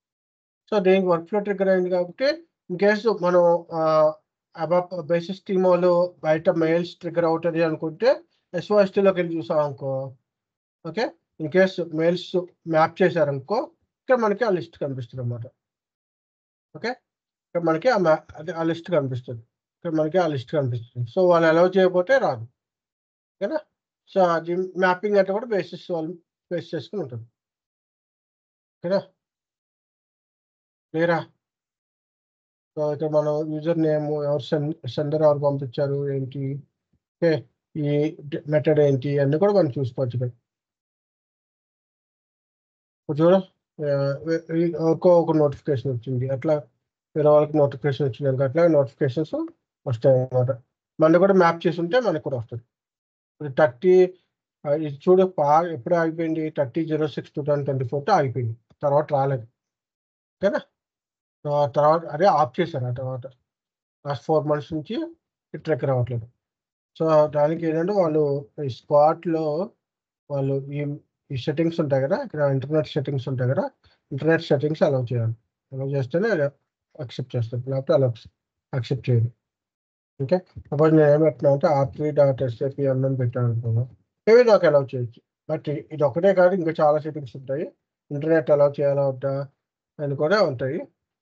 Speaker 1: సో దీనికి వర్క్ ఫ్లో ట్రిగ్గర్ అయింది కాబట్టి ఇన్ కేసు మనం అబాప్ బేసిస్ స్కీమాలో బయట మెయిల్స్ ట్రిగ్గర్ అవుతుంది అనుకుంటే SOSTలోకి వెళ్ళి చూసాం అనుకో, okay, in case mails map చేశారనుకో ఇక్కడ మనకి ఆ లిస్ట్ కనిపిస్తుంది అన్నమాట. ఓకే, ఇక్కడ మనకి ఆ లిస్ట్ కనిపిస్తుంది, ఇక్కడ మనకి ఆ లిస్ట్ కనిపిస్తుంది. సో వాళ్ళు అలౌ చేయకపోతే రాదు, ఓకేనా. సో అది మ్యాపింగ్ అంటే కూడా బేసిస్ వాళ్ళు బేస్ చేసుకుని ఉంటుంది, ఓకేనా, క్లియరా. సో ఇక్కడ మనం యూజర్ నేమ్ ఎవరు సెండర్ ఎవరు పంపించారు ఏంటి, ఓకే, ఈ మెథడ్ ఏంటి అన్నీ కూడా మనం చూసుకోవచ్చు. ఇక్కడ చూడ ఒక నోటిఫికేషన్ వచ్చింది, అట్లా వేరే వాళ్ళకి నోటిఫికేషన్ వచ్చింది, అట్లా నోటిఫికేషన్స్ వస్తాయి అన్నమాట. మనకి కూడా మ్యాప్ చేసి ఉంటే మనకు కూడా వస్తుంది. 30 ఇది చూడు ఎప్పుడు ఆగిపోయింది, 30/06/2024 ఆగిపోయింది, తర్వాత రాలేదు, ఓకేనా. తర్వాత అదే ఆఫ్ చేశారు, ఆ తర్వాత లాస్ట్ 4 months నుంచి ట్రెక్ రావట్లేదు. సో దానికి ఏంటంటే వాళ్ళు ఈ స్పాట్లో వాళ్ళు ఈ సెట్టింగ్స్ ఉంటాయి కదా, ఇక్కడ ఇంటర్నెట్ సెట్టింగ్స్ ఉంటాయి కదా, ఇంటర్నెట్ సెట్టింగ్స్ అలౌ చేయాలి. అలౌ చేస్తేనే యాక్సెప్ట్ చేస్తారు, లేకపోతే అలౌ యాక్సెప్ట్ చేయదు. ఓకే, సపోజ్ నేను ఏం పెట్టినా అంటే R3.SAP అని పెట్టాను అనుకున్నాను, ఇవి నాకు అలౌ చేయొచ్చు. బట్ ఇది ఒకటే కాదు, ఇంకా చాలా సెట్టింగ్స్ ఉంటాయి, ఇంటర్నెట్ అలౌ చేయాలా వద్దా అని కూడా ఉంటాయి.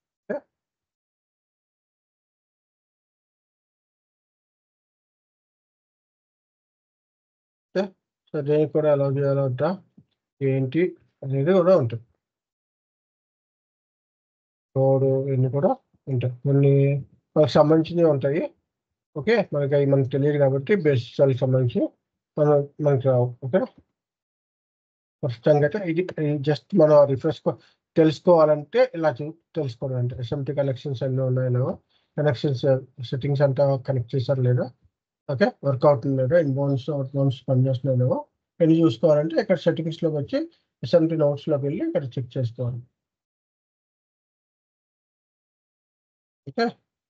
Speaker 1: సో దీనికి కూడా అలౌ చేయాలా వద్దా ఏంటి అనేది కూడా ఉంటుంది, కోడ్ ఇవన్నీ కూడా ఉంటాయి. కొన్ని మనకు సంబంధించినవి ఉంటాయి, ఓకే, మనకు తెలియదు కాబట్టి బేసిక్ వాళ్ళకి సంబంధించి మనకి రావు. ఓకే, ప్రస్తుతానికి అయితే ఇది జస్ట్ మనం రిఫ్రెష్ తెలుసుకోవాలంటే ఇలా తెలుసుకోవడం అంటే SMT కనెక్షన్స్ అన్నీ ఉన్నాయో, కనెక్షన్స్ సెట్టింగ్స్ అంతా కనెక్ట్ చేశారు లేదా, ఓకే, వర్క్ అవుతుంది లేదా, ఇన్బౌండ్స్ అవుట్బౌండ్స్ పనిచేస్తున్నాయి లేవో ఇవన్నీ చూసుకోవాలంటే ఇక్కడ సెట్టింగ్స్లోకి వచ్చి SMT నోట్స్లోకి వెళ్ళి ఇక్కడ చెక్ చేసుకోవాలి. Okay,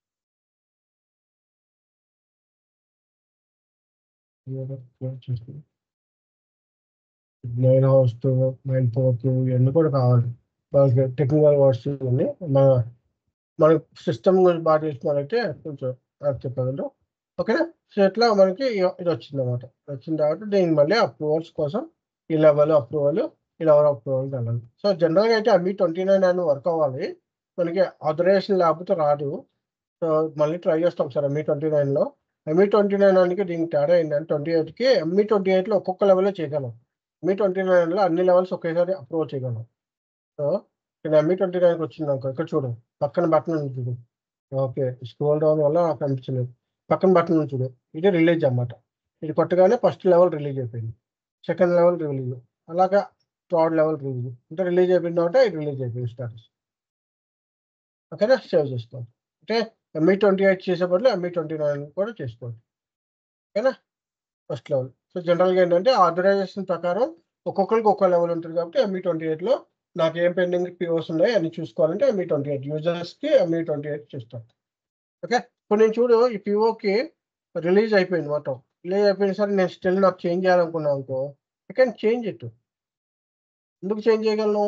Speaker 1: main host main port ఇవన్నీ కూడా కావాలి వాళ్ళకి, టెక్నికల్ వర్డ్స్ ఇవన్నీ మన సిస్టమ్ గురించి బాగా తెలిసినారంటే కొంచెం చెప్పగలరు. ఓకేనా. సో ఇట్లా మనకి ఇది వచ్చింది అనమాట. వచ్చిన తర్వాత దీనికి మళ్ళీ అప్రూవల్స్ కోసం ఈ లెవెల్ అప్రూవల్, ఈ లెవెల్ అప్రూవల్ వెళ్ళాలి. సో జనరల్గా అయితే ME29 అని వర్క్ అవ్వాలి, మనకి ఆథరైజేషన్ లేకపోతే రాదు. సో మళ్ళీ ట్రై చేస్తాం సార్ ME29లో. ME29 దీనికి తేడా ఏంటంటే 28కి ME28లో ఒక్కొక్క లెవెల్లో చేయగలం, ME29లో అన్ని లెవెల్స్ ఒకేసారి అప్రూవ్ చేయగలం. సో ఇక్కడ ME29కి వచ్చింది అనుకో, ఇక్కడ చూడు పక్కన బటన్ ఉంది చూడు, ఓకే, స్క్రోల్ డౌన్ వల్ల కనిపించలేదు, పక్కన బటన్ ఉంది చూడు, ఇది రిలీజ్ అన్నమాట. ఇది కొట్టగానే ఫస్ట్ లెవెల్ రిలీజ్ అయిపోయింది, సెకండ్ లెవెల్ రిలీజ్, అలాగా థర్డ్ లెవెల్ రిలీజ్, అంటే రిలీజ్ అయిపోయిన తర్వాత ఇది రిలీజ్ అయిపోయింది స్టాటస్. ఓకేనా, సేవ్ చేసుకోవాలి. అంటే ME28 చేసే బదులు ME29 కూడా చేసుకోవాలి, ఓకేనా, ఫస్ట్ లెవెల్. సో జనరల్గా ఏంటంటే ఆథరైజేషన్ ప్రకారం ఒక్కొక్కరికి ఒక్కో లెవెల్ ఉంటుంది కాబట్టి ME28లో నాకు ఏం పెండింగ్ POs ఉన్నాయి అని చూసుకోవాలంటే ME28 యూజర్స్కి ME28 చూస్తాను. ఓకే, ఇప్పుడు నేను చూడు ఈ POకి రిలీజ్ అయిపోయింది మొత్తం, రిలీజ్ అయిపోయిన సరే నేను స్టిల్ నాకు చేంజ్ చేయాలనుకున్నాను అనుకో, ఐ కెన్ చేంజ్ ఇట్. ఎందుకు చేంజ్ చేయగలను,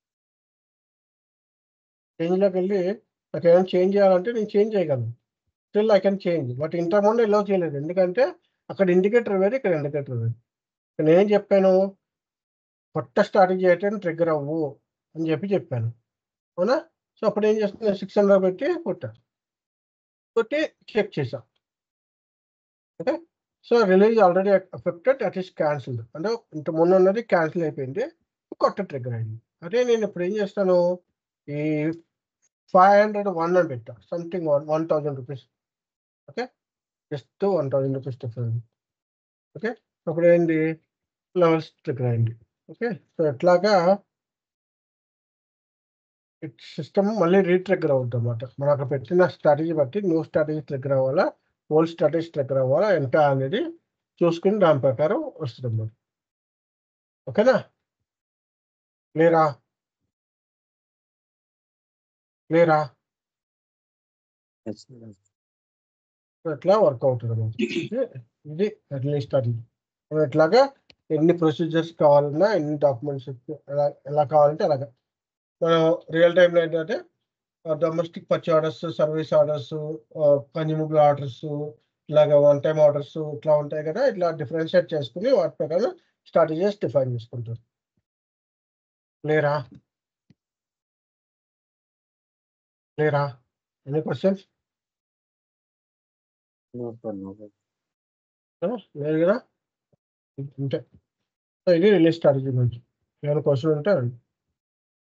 Speaker 1: చేంజ్లోకి వెళ్ళి నాకు ఏమైనా చేంజ్ చేయాలంటే నేను చేంజ్ చేయగలను, still I can change. But ఇంతకుముందు ఎలా చేయలేదు, ఎందుకంటే అక్కడ ఇండికేటర్ వేరు, ఇక్కడ ఇండికేటర్ వేరు. నేనేం చెప్పాను, కొత్త స్ట్రాటజీ అయితే ట్రిగ్గర్ అవ్వు అని చెప్పాను, అవునా. సో అప్పుడు ఏం చేస్తున్నా 600 పెట్టి కొట్టి చెక్ చేసాం. Okay, so release already effected, that is cancelled, అంటే ఇంత ముందు ఉన్నది క్యాన్సిల్ అయిపోయింది, కొత్త ట్రిగ్గర్ అయింది. అదే నేను ఇప్పుడు ఏం చేస్తాను, ఈ 501 అని పెట్టా, something 1000 rupees, okay, just 1000 rupees difference. Okay, అప్పుడు ఏంటి లెవెల్స్ ట్రిగ్గర్ అయింది. ఓకే, సో ఎట్లాగా సిస్టమ్ మళ్ళీ రీట్రిగ్గర్ అవుతుంది అన్నమాట. మనం అక్కడ పెట్టిన స్ట్రాటజీ బట్టి న్యూ స్ట్రాటజీ ట్రిగ్గర్ అవ్వాలా, ఓల్డ్ స్ట్రాటజీ ట్రిగ్గర్ అవ్వాలా ఎంత అనేది చూసుకుని దాని ప్రకారం వస్తుంది అన్నమాట. ఓకేనా, క్లియరా ఎట్లా వర్క్ అవుతుంది అన్నమాట. ఇది ఎర్లీ స్టార్టింగ్. ఎట్లాగా ఎన్ని ప్రొసీజర్స్ కావాలన్నా, ఎన్ని డాక్యుమెంట్స్ ఎలా కావాలంటే అలాగా మనం రియల్ టైంలో ఏంటంటే domestic purchase orders, service orders, consumable orders, ఇలాగ వన్ టైమ్ ఆర్డర్స్ ఇట్లా ఉంటాయి కదా! ఇట్లా డిఫరెన్షియేట్ చేసుకొని వాటి ప్రకారం స్ట్రాటజీస్ డిఫైన్ చేసుకుంటారు. క్లియరా? క్లియరా? Any questions?
Speaker 2: No sir. No sir.
Speaker 1: లేదు కదా? ఇంతే. సో, ఇది రిలీజ్ స్ట్రాటజీ గురించి. ఏమైనా క్వెషన్ ఉంటే అడగండి.